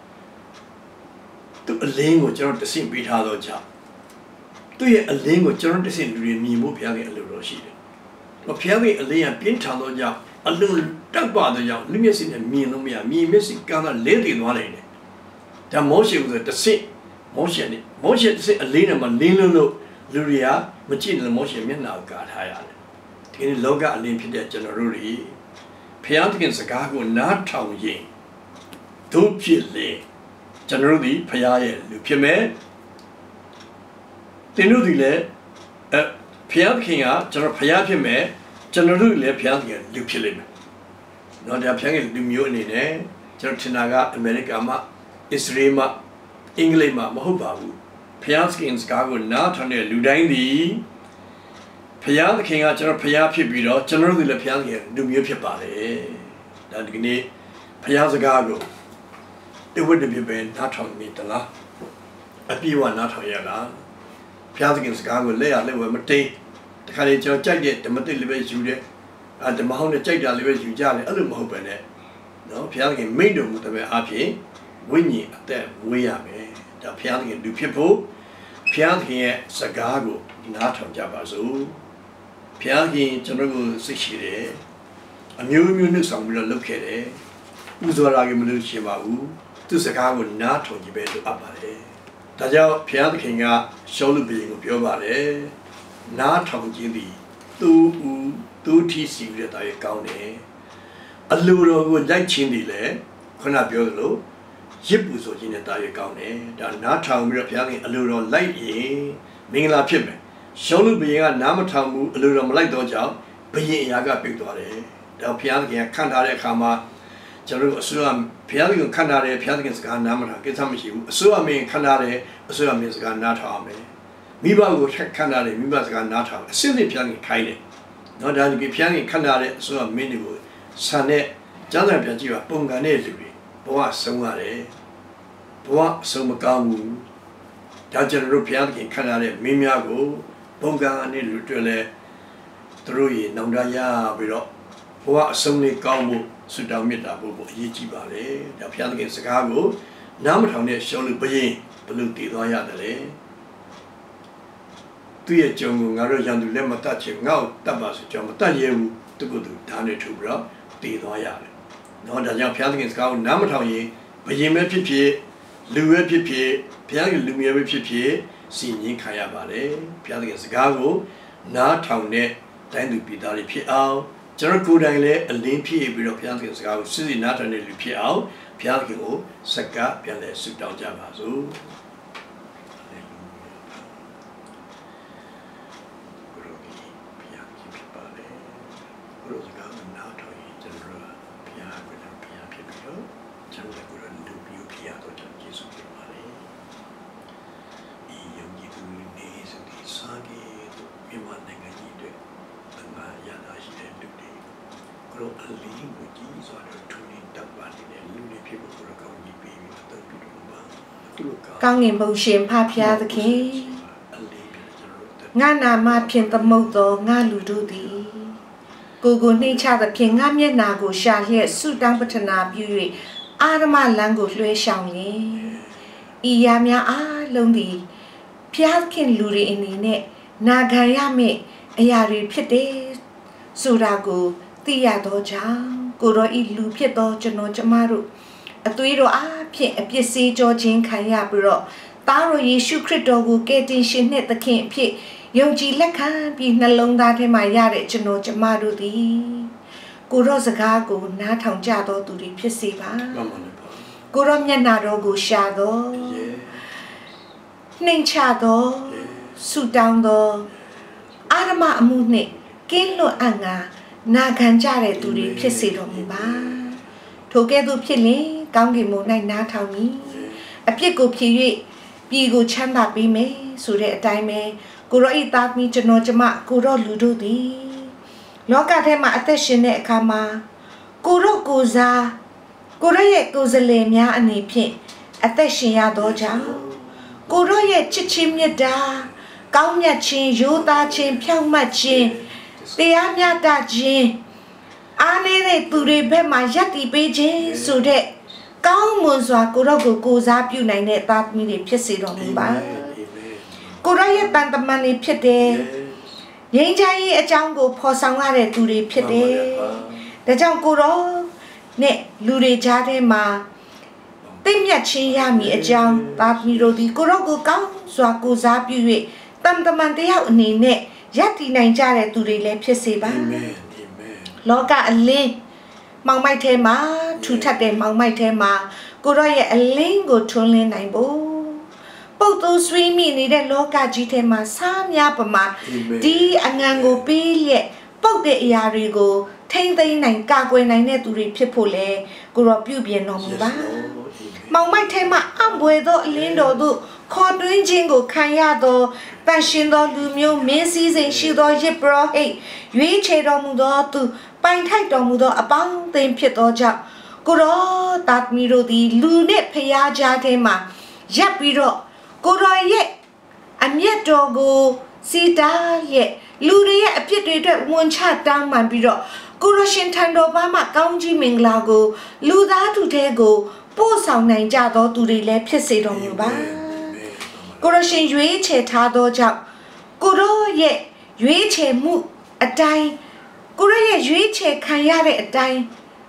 ကသူ့အလင်းကိုကျွန်တော်တဆင့်ပေးထားတော့ကြောင့်သူ့ရဲ့အလင်းကိုကျွန်တော်တဆင့်လူတွေမြင်ဖို့ဖျားခင်အလိုတော်ရှိတယ်ဖျားခင်အလင်းကပြင်းထန်တော့ကြောင့်အလုံးတက်ပါတော့ကြောင့်လူမျက်စိနဲ့မြင်လို့မရမြင်မျက်စိကန်းကလဲတည်သွားနိုင်တယ်ဒါမောရှေဆိုတဆင့်မောရှေနဲ့မောရှေတဆင့်အလင်းနဲ့မှလင်းလို့လို့လူတွေကမကြည့်လို့မောရှေမျက်နှာကိုကာထားရတယ်ဒီနေ့လောကအလင်းဖြစ်တဲ့ကျွန်တော်တို့တွေဖျားခင်စကားကိုနားထောင်ရင်တို့ဖြစ်လေကျွန်တော်တို့ဒီဖျားရဲ့လူဖြစ်မယ်တင်တို့ဒီလည်းအဲဖျားခင်ကကျွန်တော်ဖျားဖြစ်မယ်ကျွန်တော်တို့လည်းဖျားခင်လူဖြစ်လိမ့်မယ်။နော်ဒါဖျားခင်လူမျိုးအနေနဲ့ကျွန်တော်ထင်တာကအမေရိကန်မှာအစ္စရေးမှာအင်္ဂလိပ်မှာမဟုတ်ပါဘူး။ဖျားခင်စကားကိုနားထောင်တဲ့လူတိုင်းဒီဖျားခင်ကကျွန်တော်ဖျားဖြစ်ပြီးတော့ကျွန်တော်တို့လည်းဖျားခင်လူမျိုးဖြစ်ပါလေ။ဒါဒီကနေ့ဖျားစကားကိုတဝတ်တပြပဲနားထောင်မိတလား။အပြည့်အဝနားထောင်ရလား။ဖျားခင်စကားကိုလက်ရလက်ဝဲမတိတ်တခါလေကျွန်တော်ကြိုက်တဲ့ဓမ္မတိလည်းပဲယူတယ်အာဓမ္မဟောင်းနဲ့ကြိုက်တာလည်းပဲယူကြတယ်အဲ့လိုမဟုတ်ပဲနဲ့နော်ဘုရားသခင်မိန့်တော်မူတဲ့အားဖြင့်ဝိညာဉ်အသက်မွေးရမယ်ဒါဘုရားသခင်လူဖြစ်ဖို့ဘုရားသခင်ရဲ့စကားကိုနားထောင်ကြပါစို့ဘုရားခင်ကျွန်တော်ကိုစိတ်ရှိတယ်အမျိုးမျိုးနှုတ်ဆောင်ပြီးတော့လုပ်ခဲ့တယ်ပူဇော်တာကမလို့ရှိပါဘူးသူစကားကိုနားထောင်ကြည့်ပဲလို့အပ်ပါတယ်ဒါကြောင့်ဘုရားသခင်ကရှောလုဘုရင်ကိုပြောပါတယ်နားထောင်ခြင်းသည်သူ့ဦးသူ့ထီစီရတဲ့တာရကောင်းတယ်အလိုတော်ကိုလိုက်ခြင်းသည်လည်းခုနပြောသလိုရစ်ပူဆိုခြင်းနဲ့တာရကောင်းတယ်ဒါနားထောင်ပြီးတော့ဘုရားခင်အလိုတော်လိုက်ရင်မင်္ဂလာဖြစ်မယ်ရှောလုဘုရင်ကနားမထောင်ဘူးအလိုတော်မလိုက်တော့ကြောင့်ဘုရင်အရာကပြိတ်သွားတယ်ဒါဘုရားခင်ကခန့်ထားတဲ့အခါမှာကျွန်တော်တို့အစိုးရဘုရားခင်ခန့်ထားတယ်ဘုရားခင်စကားနားမထောင်ကိစ္စမရှိဘူးအစိုးရမင်းခန့်ထားတယ်အစိုးရမင်းစကားနားထောင်အောင်မိဘကိုခန့်ထားတယ်မိဘစကားနားထောင်အစစ်စစ်ဘုရားခင်ခိုင်းတယ်နော်ဒါဒီဘုရားခင်ခန့်ထားတဲ့အစိုးရမင်းတွေကိုဆန်တဲ့ကျမ်းစာပြန်ကြည့်ပါပုံကံတဲ့လူတွေဘဝဆုံးရတယ်ဘဝဆုံးမကောင်းဘူးဒါကျွန်တော်တို့ဘုရားခင်ခန့်ထားတဲ့မင်းများကိုပုံကံနဲ့လူတွေလည်းသူတို့ရေနောင်တရပြီးတော့ဘဝအဆုံးလေးကောင်းဖို့ဆုတောင်းမေတ္တာပို့ဖို့အရေးကြီးပါလေဒါဘုရားခင်စကားကိုနားမထောင်တဲ့ရှောလူဘရင်ဘလို့တည်သွားရတယ်လေသူ့ရဲ့ကြုံကိုငါတို့ရန်သူလက်မတတ်ချင်ငါ့ကိုတတ်ပါဆိုကြောင့်မတတ်ရဲဘူးသူကသူဓာတ်နဲ့ထုတ်ပြီးတော့တည်သွားရတယ်။နော်ဒါကြောင့်ဘုရားသခင်စကားကိုနားမထောင်ရင်ဘယင်ပဲဖြစ်ဖြစ်လူပဲဖြစ်ဖြစ်ဘုရားရဲ့လူမျိုးပဲဖြစ်ဖြစ်စီရင်ခံရပါတယ်။ဘုရားသခင်စကားကိုနားထောင်တဲ့တိုင်းသူပြည်သားတွေဖြစ်အောင်ကျွန်တော်ကိုယ်တိုင်လည်းအလင်းဖြစ်ပြီးတော့ဘုရားသခင်စကားကိုစစ်စစ်နားထောင်တဲ့လူဖြစ်အောင်ဘုရားသခင်ကိုစကားပြန်လဲဆုတောင်းကြပါစို့။ 장래 그런 누비오 피아도 전 계속 말해 이 연기도 내에서도 사계도 미만내가 이돼 뭔가 야다시대 누비 그런 알리는 거지 서로 둘이 딱 말이네 눈에 피부 그렇고 이 비비 어떤 비로가 Cao nghìn bầu xiêm pa pia the king. Nga na ma pien the moto nga ludu di. Gugu ni cha the pien nga mien na go sha hie su dang patana biu Adama lang go lue xiang yin. Iya mia a long di. Pia kin luri ini ne. Na gan ya me. Aya ri phit de. Su ra go ti ya do jang. Go ro i lu phit do chano chamaru. A tui ro a pien a pie si jo jin kan ya bro. Ta ro Yesu Christ do go ke tin shin ne the kin phit. Yong ji lak khan pi na long da the ma ya de chano chamaru di. Cô rô sạc á cô ná thòng cha đó tụi đi phía xì bá. Cô rô nhăn nà rô cô xa đó. Nên cha đó. Su đăng đó. Á rà mà mù nè. Kên lô ăn à. Nà khán cha rè tụi đi phía xì đó mù bá. Thô kê tụi phía lê. Cao kì mù này ná thòng ní. À phía cô phía yuệ. Bì cô chăn đạp bì mê. Su rè tay mê. Cô rô y tát mi cho nó cho mạ. Cô rô lù đô đi. Nó cả thêm mà tại xin nè cả mà cô rô cô ra cô rô ye cô ra lê mía anh ấy phiền tại xin ya đó cháu cô rô ye chích chim nhật đa cao nhật chim dô ta chim phiêu mà chim tê á nhật đa chim anh ấy này tụi đi bê mà dắt đi bê chim số đệ cao muốn xóa cô rô cô cô ra biểu này nè tát mi để phiết xì đó mình bá cô rô ye tàn tâm mà nè phiết đê những cái ở trong cô phò sang ra để tụi đi phiết đê để trong cô đó nè lù đi cha thế mà tim nhật chi ya mi ở trong ta mi rồi thì cô đó cô cao xóa cô giá biểu vậy tâm tâm anh thấy hậu nè nè giá thì này cha để tụi đi lấy phiết xì ba lo cả anh lên mang mai thế mà thu thật để mang mai thế mà cô đó vậy anh lên cô trốn lên này bố bố tôi suy nghĩ này để lo cả chỉ thế mà sao nhà bà mà đi anh ngang cô bi lệ bố để nhà rồi cô thấy đây này cả quê này nè tụi đi phiết phù lệ cô đó biểu biến nó mù ba mang mai thế mà ăn bữa đó lên đó đó khó đuổi chính cô khai ya đó ta xin đó lưu miêu miễn xí danh xí đó dễ bro hey duy chế đó mù đó tụ bánh thay đó mù đó à băng tên phiết đó chả cô đó tát mi rồi đi lưu nè phải ya cha thế mà dẹp đi rồi cô rồi ye anh ye cho cô si ta ye lưu đi ye biết đi được muốn cha tăng mà bị rồi cô rồi xin thằng đó ba mà công chí mình là cô lưu đã thu thế cô bố sau này cha đó tụi đi lấy biết gì đó nhiều ba cô rồi xin duy chế tha đó chào cô rồi ye duy chế mu ở đây cô rồi ye duy chế khai ya ở đây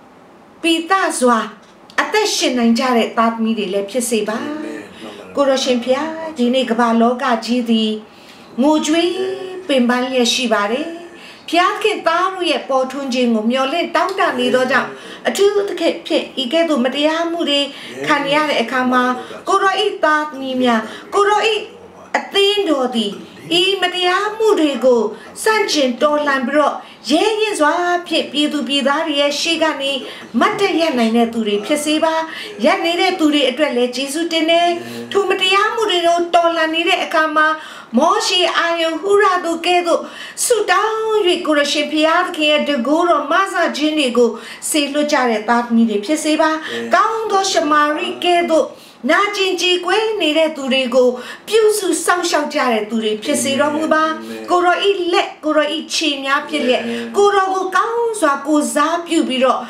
bị ta xóa ở đây xin này cha để tát mi để lấy biết gì ba cô rồi xem phía đi này các bạn lo cả chi thì ngồi chơi bên ban lìa xí bà đấy phía cái tao rồi bỏ thun gì ngồi nhau lên tao đã đi đó chẳng ở trước cái phía ý cái đồ mà đi ăn mua đi khăn nhà để khám mà cô rồi ít tát mi mía cô rồi ít tiền đồ đi ý mà đi ăn mua đi cô san chuyện đô làm bro dễ dễ xóa phía phía tụ phía đó đi xí cái này mất cái nhà này nè tụi đi phía xí ba nhà này nè tụi đi ở đây Jesus tên nè thu mà đi ăn mua đi đâu đô làm đi để khám mà mỗi khi ai yêu hura đồ kia đồ su đau vì cô là xem phía kia de go rồi mà ra chuyện này cô xin lỗi cha để tát mi để phía xí ba cao đó Samari kia đồ na chính trị quê này để tụi đi cô biểu sự sang sang cha để tụi đi phía xí đó mua ba cô rồi ít lệ cô rồi ít chim nhá phía lệ cô rồi cô cao xóa cô giá biểu bị rồi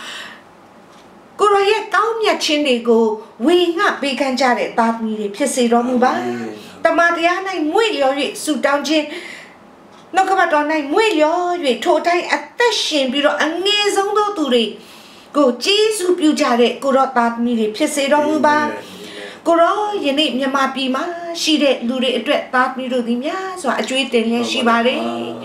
cô rồi ye cao nhá trên để cô vì ngã bị can cha để tát mi để phía xí đó mua ba ta mà thì anh này mũi liều vậy sụt down trên nó các bạn này mũi liều vậy thô thay attention bị rồi anh nghe giống đó tụi đi cô chỉ giúp yêu cha để cô đó tát mi để phía sau đó mua ba cô đó vậy này nhà mà bị mà 시대 누리 때 따미로 디냐 소 아주이 땡레 시바레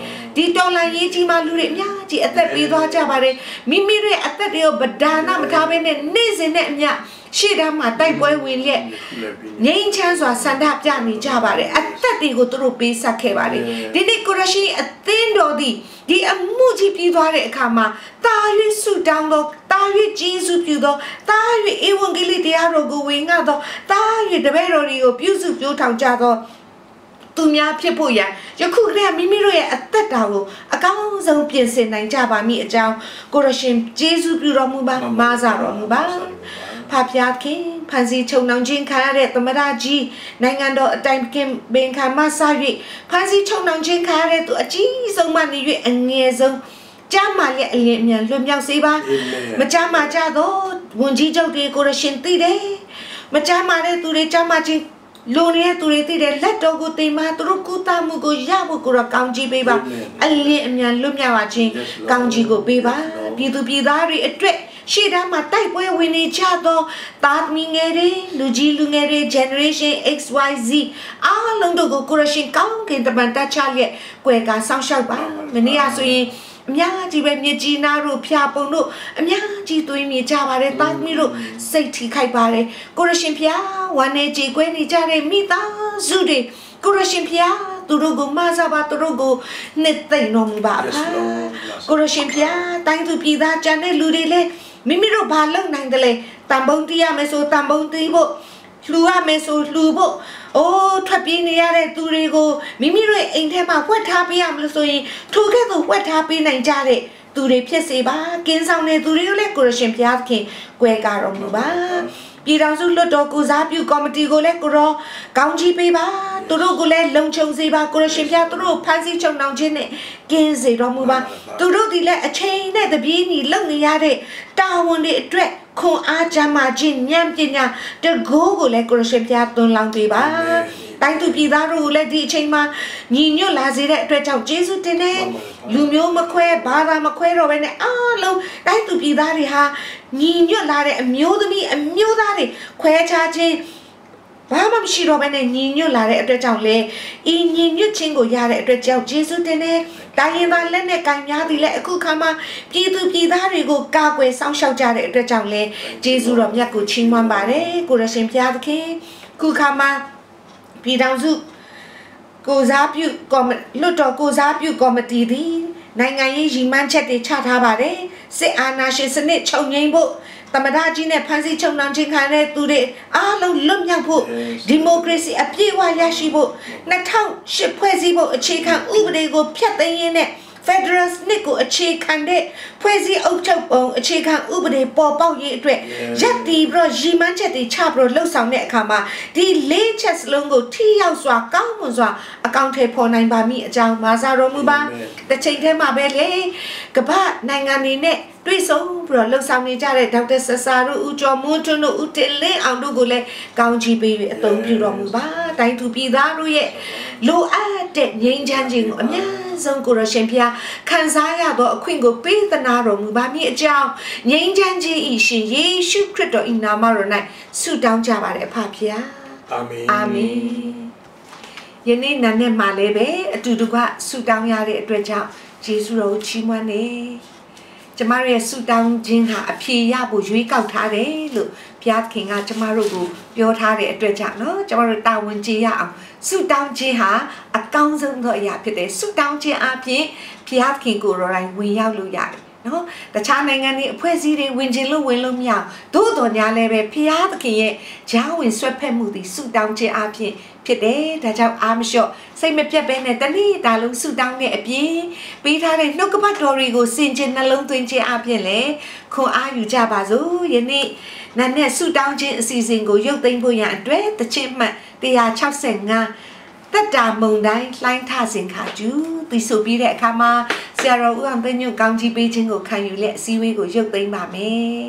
디돌라이 지마 누리냐 지 아따 비도 자바레 미미레 아따데요 바다나 마타베네 네세네냐 시다마 따이ပွဲဝင်လျက်ငိမ့်ချမ်းစွာဆန္ဒပြနေကြပါတယ်အသက်တွေကိုသူတို့ပေးဆက်ခဲ့ပါတယ်ဒီနေ့ကိုရရှိအသင်းတော်သည်ဒီအမှုကြီးပြီးသွားတဲ့အခါမှာတာ၍ဆုတောင်းသောတာ၍ကျေးဇူးပြုသောတာ၍ဧဝံဂေလိတရားတော်ကိုဝင်ငှသောတာ၍တပည့်တော်တွေကိုပြုစုပြောထောင်ကြသောသူများဖြစ်ဖို့ရယခုကတည်းကမိမိတို့ရဲ့အသက်တာကိုအကောင်းဆုံးပြင်ဆင်နိုင်ကြပါမည်အကြောင်းကိုရရှင်ကျေးဇူးပြုတော်မူပါမားစာတော်မူပါဖာပြခင်ဖန်စီချုံနှောင်ခြင်းခံရတဲ့သမရကြီးနိုင်ငံတော်အတိုင်းခင်ဘင်ခံမဆ၍ဖန်စီချုံနှောင်ခြင်းခံရတဲ့သူအကြီးဆုံးမှနေ၍အငယ်ဆုံးကြမ်းမာရဲ့အလင်းအမြန်လွတ်မြောက်စေပါမကြမ်းမာကြတော့ဝန်ကြီးချုပ်တွေကိုရရှင်သိတယ်မကြမ်းမာတဲ့သူတွေကြမ်းမာခြင်းလိုနေတဲ့သူတွေသိတယ်လက်တော်ကိုတင်မှာသူတို့ကုသမှုကိုရဖို့ကိုတော့ကောင်းကြီးပေးပါအလင်းအမြန်လွတ်မြောက်ပါခြင်းကောင်းကြီးကိုပေးပါပြည်သူပြည်သားတွေအတွက်ရှေ့တန်းမှာတိုက်ပွဲဝင်နေကြတော့တာသမီငယ်တွေလူကြီးလူငယ်တွေ generation X Y Z အားလုံးတို့ကိုကိုရရှင်ကောင်းကင်တမန်တချလျက်ကွယ်ကာဆောင်းလျှောက်ပါမနေ့ကဆိုရင်အများကြီးပဲမြေကြီးနာတို့ဖျာပုံတို့အများကြီးသွေးမြေကြပါတယ်တာသမီတို့စိတ်ထိခိုက်ပါတယ်ကိုရရှင်ဖျာဝမ်းနေကြည်ကွဲနေကြတဲ့မိသားစုတွေကိုရရှင်ဖျာသူတို့ကိုမဆာပါသူတို့ကိုနှစ်သိမ့်တော်မူပါဖာကိုရရှင်ဖျာတိုင်းသူပြည်သားကြံတဲ့လူတွေလည်းမိမိတို့ဘာလုပ်နိုင်တယ်လဲတန်ပုံတီးရမယ်ဆိုတန်ပုံတီးဖို့လှူရမယ်ဆိုလှူဖို့အိုးထွက်ပြေးနေရတဲ့သူတွေကိုမိမိတို့အိမ်ထဲမှာဝှက်ထားပေးရမလို့ဆိုရင်ထိုကဲ့သို့ဝှက်ထားပေးနိုင်ကြတဲ့သူတွေဖြစ်စေပါကင်းဆောင်တဲ့သူတွေကိုလည်းကိုရရှင်ဘုရားသခင်ကွယ်ကာတော်မူပါပြည်တော်စုလွတ်တော်ကိုစားပြုကော်မတီကိုလည်းကိုရောကောင်းကြီးပေးပါသူတို့ကိုလည်းလုံခြုံစေပါကိုရရှင်ဘုရားသူတို့ဖန်ဆီးချုံနှောင်ခြင်းနဲ့ကင်းစေတော်မူပါသူတို့ဒီလည်းအချိန်နဲ့တပြေးညီလုံနေရတဲ့တာဝန်တွေအတွက်ခွန်အားကြမ်းမာခြင်းဉာဏ်ပညာတကိုးကိုလည်းကိုရရှင်ဘုရားသွန်လောင်းပေးပါတိုင်းသူပြည်သားတို့ကိုလည်းဒီအချိန်မှာညီညွတ်လာစေတဲ့အတွက်ကြောင့်ကျေးဇူးတင်တယ်လူမျိုးမခွဲဘာသာမခွဲတော့ဘဲနဲ့အားလုံးတိုင်းသူပြည်သားတွေဟာညီညွတ်လာတဲ့အမျိုးသမီးအမျိုးသားတွေခွဲခြားခြင်းဘာမှမရှိတော့ဘဲနဲ့ညီညွတ်လာတဲ့အတွက်ကြောင့်လေဤညီညွတ်ခြင်းကိုရတဲ့အတွက်ကြောင့်ကျေးဇူးတင်တယ်တိုင်းရင်းသားလက်နဲ့ကိုင်များသည်လည်းအခုခါမှာပြည်သူပြည်သားတွေကိုကာကွယ်စောင့်ရှောက်ကြတဲ့အတွက်ကြောင့်လေကျေးဇူးတော်မြတ်ကိုချီးမွမ်းပါတယ်ကိုရရှင်ဘုရားသခင်ခုခါမှာပြည်တော်စုကိုစားပြုကော်မလွတ်တော်ကိုစားပြုကော်မတီသည်နိုင်ငံရေးရည်မှန်းချက်တွေချထားပါတယ်စစ်အာဏာရှင်စနစ်ချုပ်ငြိမ်းဖို့သမ္မတကြီးနဲ့ဖန်ဆီးချုပ်နှောင်ခြင်းခံတဲ့သူတွေအားလုံးလွတ်မြောက်ဖို့ဒီမိုကရေစီအပြည့်အဝရရှိဖို့၂၀၀၈ဖွဲ့စည်းဖို့အခြေခံဥပဒေကိုဖျက်သိမ်းရင်းနဲ့Federal စနစ်ကိုအခြေခံတဲ့ဖွဲ့စည်းအုပ်ချုပ်ပုံအခြေခံဥပဒေပေါ်ပေါက်ရေးအတွက်ရပ်တည်ပြီးတော့ရည်မှန်းချက်တွေချပြီးတော့လှုပ်ဆောင်တဲ့အခါမှာဒီလေးချက်စလုံးကိုထိရောက်စွာကောင်းမွန်စွာအကောင့်ထဲပေါ်နိုင်ပါမည်အကြောင်းမာစာတော်မူပါတစ်ချိန်တည်းမှာပဲလေကမ္ဘာနိုင်ငံတွေနဲ့တွေ့ဆုံပြီးတော့လှုပ်ဆောင်နေကြတဲ့ဒေါက်တာဆဆာတို့ဦးကျော်မွန်းထွန်းတို့ဦးတင်လင်းအောင်တို့ကိုလည်းကောင်းချီးပေးပြီးအသုံးပြုတော်မူပါတိုင်းသူပြည်သားတို့ရဲ့လိုအပ်တဲ့ငြိမ်းချမ်းခြင်းကိုအများဆုံးကိုရရှင်ဖျားခံစားရသောအခွင့်ကိုပေးသနာတော်မူပါမည်အကြောင်းငြိမ်းချမ်းခြင်းဤရှင်ယေရှုခရစ်တော်၏နာမတော်၌ဆုတောင်းကြပါတယ်အဖဖျားအာမင်အာမင်ယနေ့နံနဲ့မှလည်းပဲအတူတူကဆုတောင်းရတဲ့အတွက်ကြောင့်ယေရှုတော်ကိုချီးမွမ်းနေကျမတို့ရဲ့ဆုတောင်းခြင်းဟာအဖြေရဖို့ရွေးကောက်ထားတယ်လို့ဘုရားသခင်ကကျမတို့ကိုပြောထားတဲ့အတွက်ကြောင့်နော်ကျမတို့တာဝန်ကျေရအောင်ဆုတောင်းခြင်းဟာအကောင်းဆုံးသောအရာဖြစ်တယ်ဆုတောင်းခြင်းအပြင်ဘုရားသခင်ကိုယ်တော်တိုင်ဝင်ရောက်လို့ရတယ်နော်တခြားနိုင်ငံတွေအဖွဲ့အစည်းတွေဝင်ခြင်းလို့ဝင်လို့မရသို့တော်ညာလည်းပဲဘုရားသခင်ရဲ့ဂျားဝင်ဆွဲဖက်မှုသည်ဆုတောင်းခြင်းအပြင်ဖြစ်တယ်ဒါကြောင့်အားမလျှော့စိတ်မပြတ်ပဲနဲ့တနေ့တာလုံးဆုတောင်းတဲ့အပြင်ပေးထားတဲ့နှုတ်ကပတ်တော်တွေကိုစင်ကြင်နှလုံးသွင်းခြင်းအပြင်လည်းခွန်အားယူကြပါစို့ယနေ့နတ်နဲ့ဆုတောင်းခြင်းအစီအစဉ်ကိုရုပ်သိမ်းဖို့ရန်အတွက်တခြင်းမှတ်one sixty-fiveတက်တာမုံတိုင်းလှိုင်းထစဉ်ခါကျူဒီဆိုပြီးတဲ့အခါမှာဆရာတော်ဦးအောင်သိန်းညွန့်ကောင်းကြီးပေးခြင်းကိုခံယူလက်အစည်းအဝေးကိုရုပ်သိမ်းပါမယ်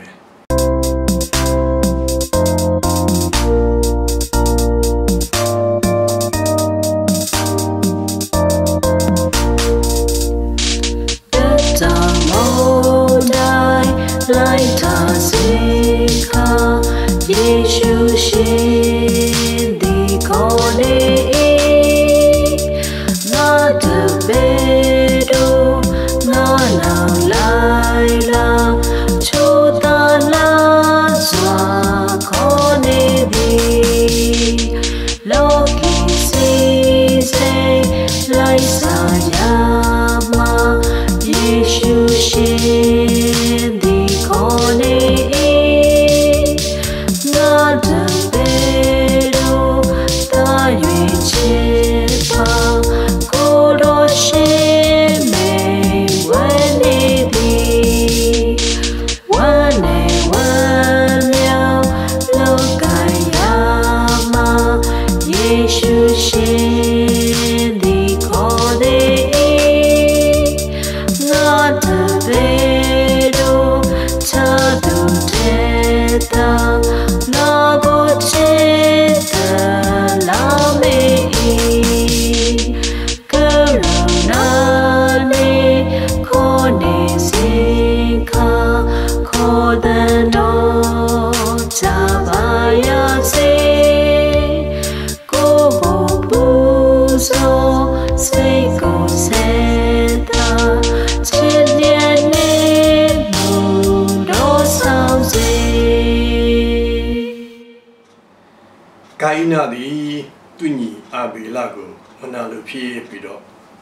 လိုက်တာစေခါယေရှုရှင်ဒီကော Kaina di tunyi abilago menalu pie pido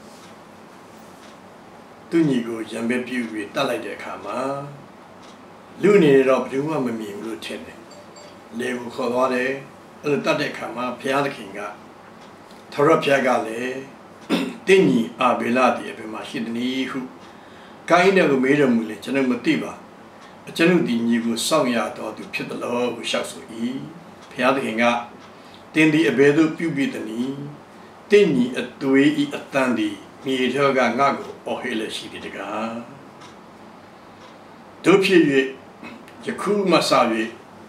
tunyi go jambe piu pi tat lai de kha ma lu ne ro bdu ma ma mi lu thin de le bu khaw twa de ai lo tat de kha ma phya da khin ga thara phya ga le tunyi abila di abe ma shi de ni hu kaina go me ro mu le chana ma ti ba chanu di ni go saw ya do tu phit da lo bu shak su yi phya da khin ga Tin di abedo piu bi de ni tin ni a twe I a tan di mi tho ga nga ko o he le shi di de ga do phie yue yakhu ma sa yue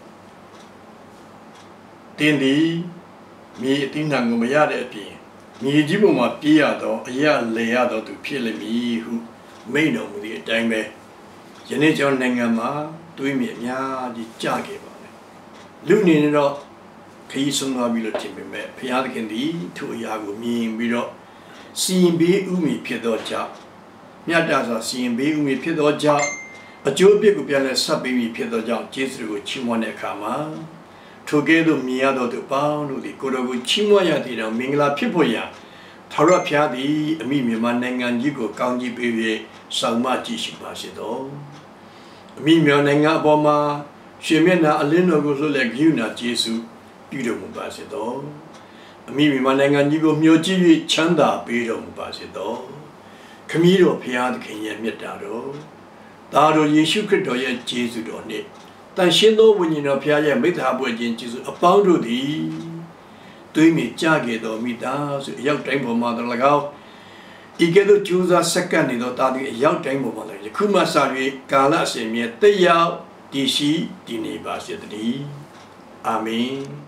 tin di mi tin na ngo ma ya de a pin mi ji bo ma pi ya do a ya le ya do tu phie le mi hu mai no mu di a taim be yene chaw nangan ma twe mi a mya di ja ke ba le lu ni ne do Kay sung na bilo timbe me phya da khin di thu ya ko myin bi do sin be u mi phit do ja mya ta sa sin be u mi phit do ja a jo pit ko pyan le sat be mi phit do ja jesu ko chi mwa ne kha ma thu ke do mi ya do tu paung lo di ko do ko chi mwa ya ti do mingla phit pho ya thara phya di ami Myanmar nangan ji ko kaung ji pe ye saung ma ji shi ba shi do ami Myanmar nangan a paw ma shwe myat na a lin do ko lo le gyu na jesuပြုတော်မူပါစေသောအမိမြန်မာနိုင်ငံကြီးကိုမျှော်ကြည့်၍ချမ်းသာပေးတော်မူပါစေသောခမည်းတော်ဖျားသခင်ရဲ့မြတ်တာတော်သာတော်ယေရှုခရစ်တော်ရဲ့ကျေးဇူးတော်နှင့်တန်ရှင်းသောဝိညာဉ်တော်ဖျားရဲ့မိသားပွဲခြင်းကျေးဇူးအပေါင်းတို့သည်တွေးမြကြခဲ့တော်မိသားစုအရောက်တိုင်းပေါ်မှာတော်၎င်းဤကဲ့သို့ကြိုးစားစက္ကန့်နေသောတာသည်အရောက်တိုင်းပေါ်မှာလည်းယခုမှစ၍ကာလအစဉ်မြဲတက်ရောက်တည်ရှိတည်နေပါစေတည်းအာမင်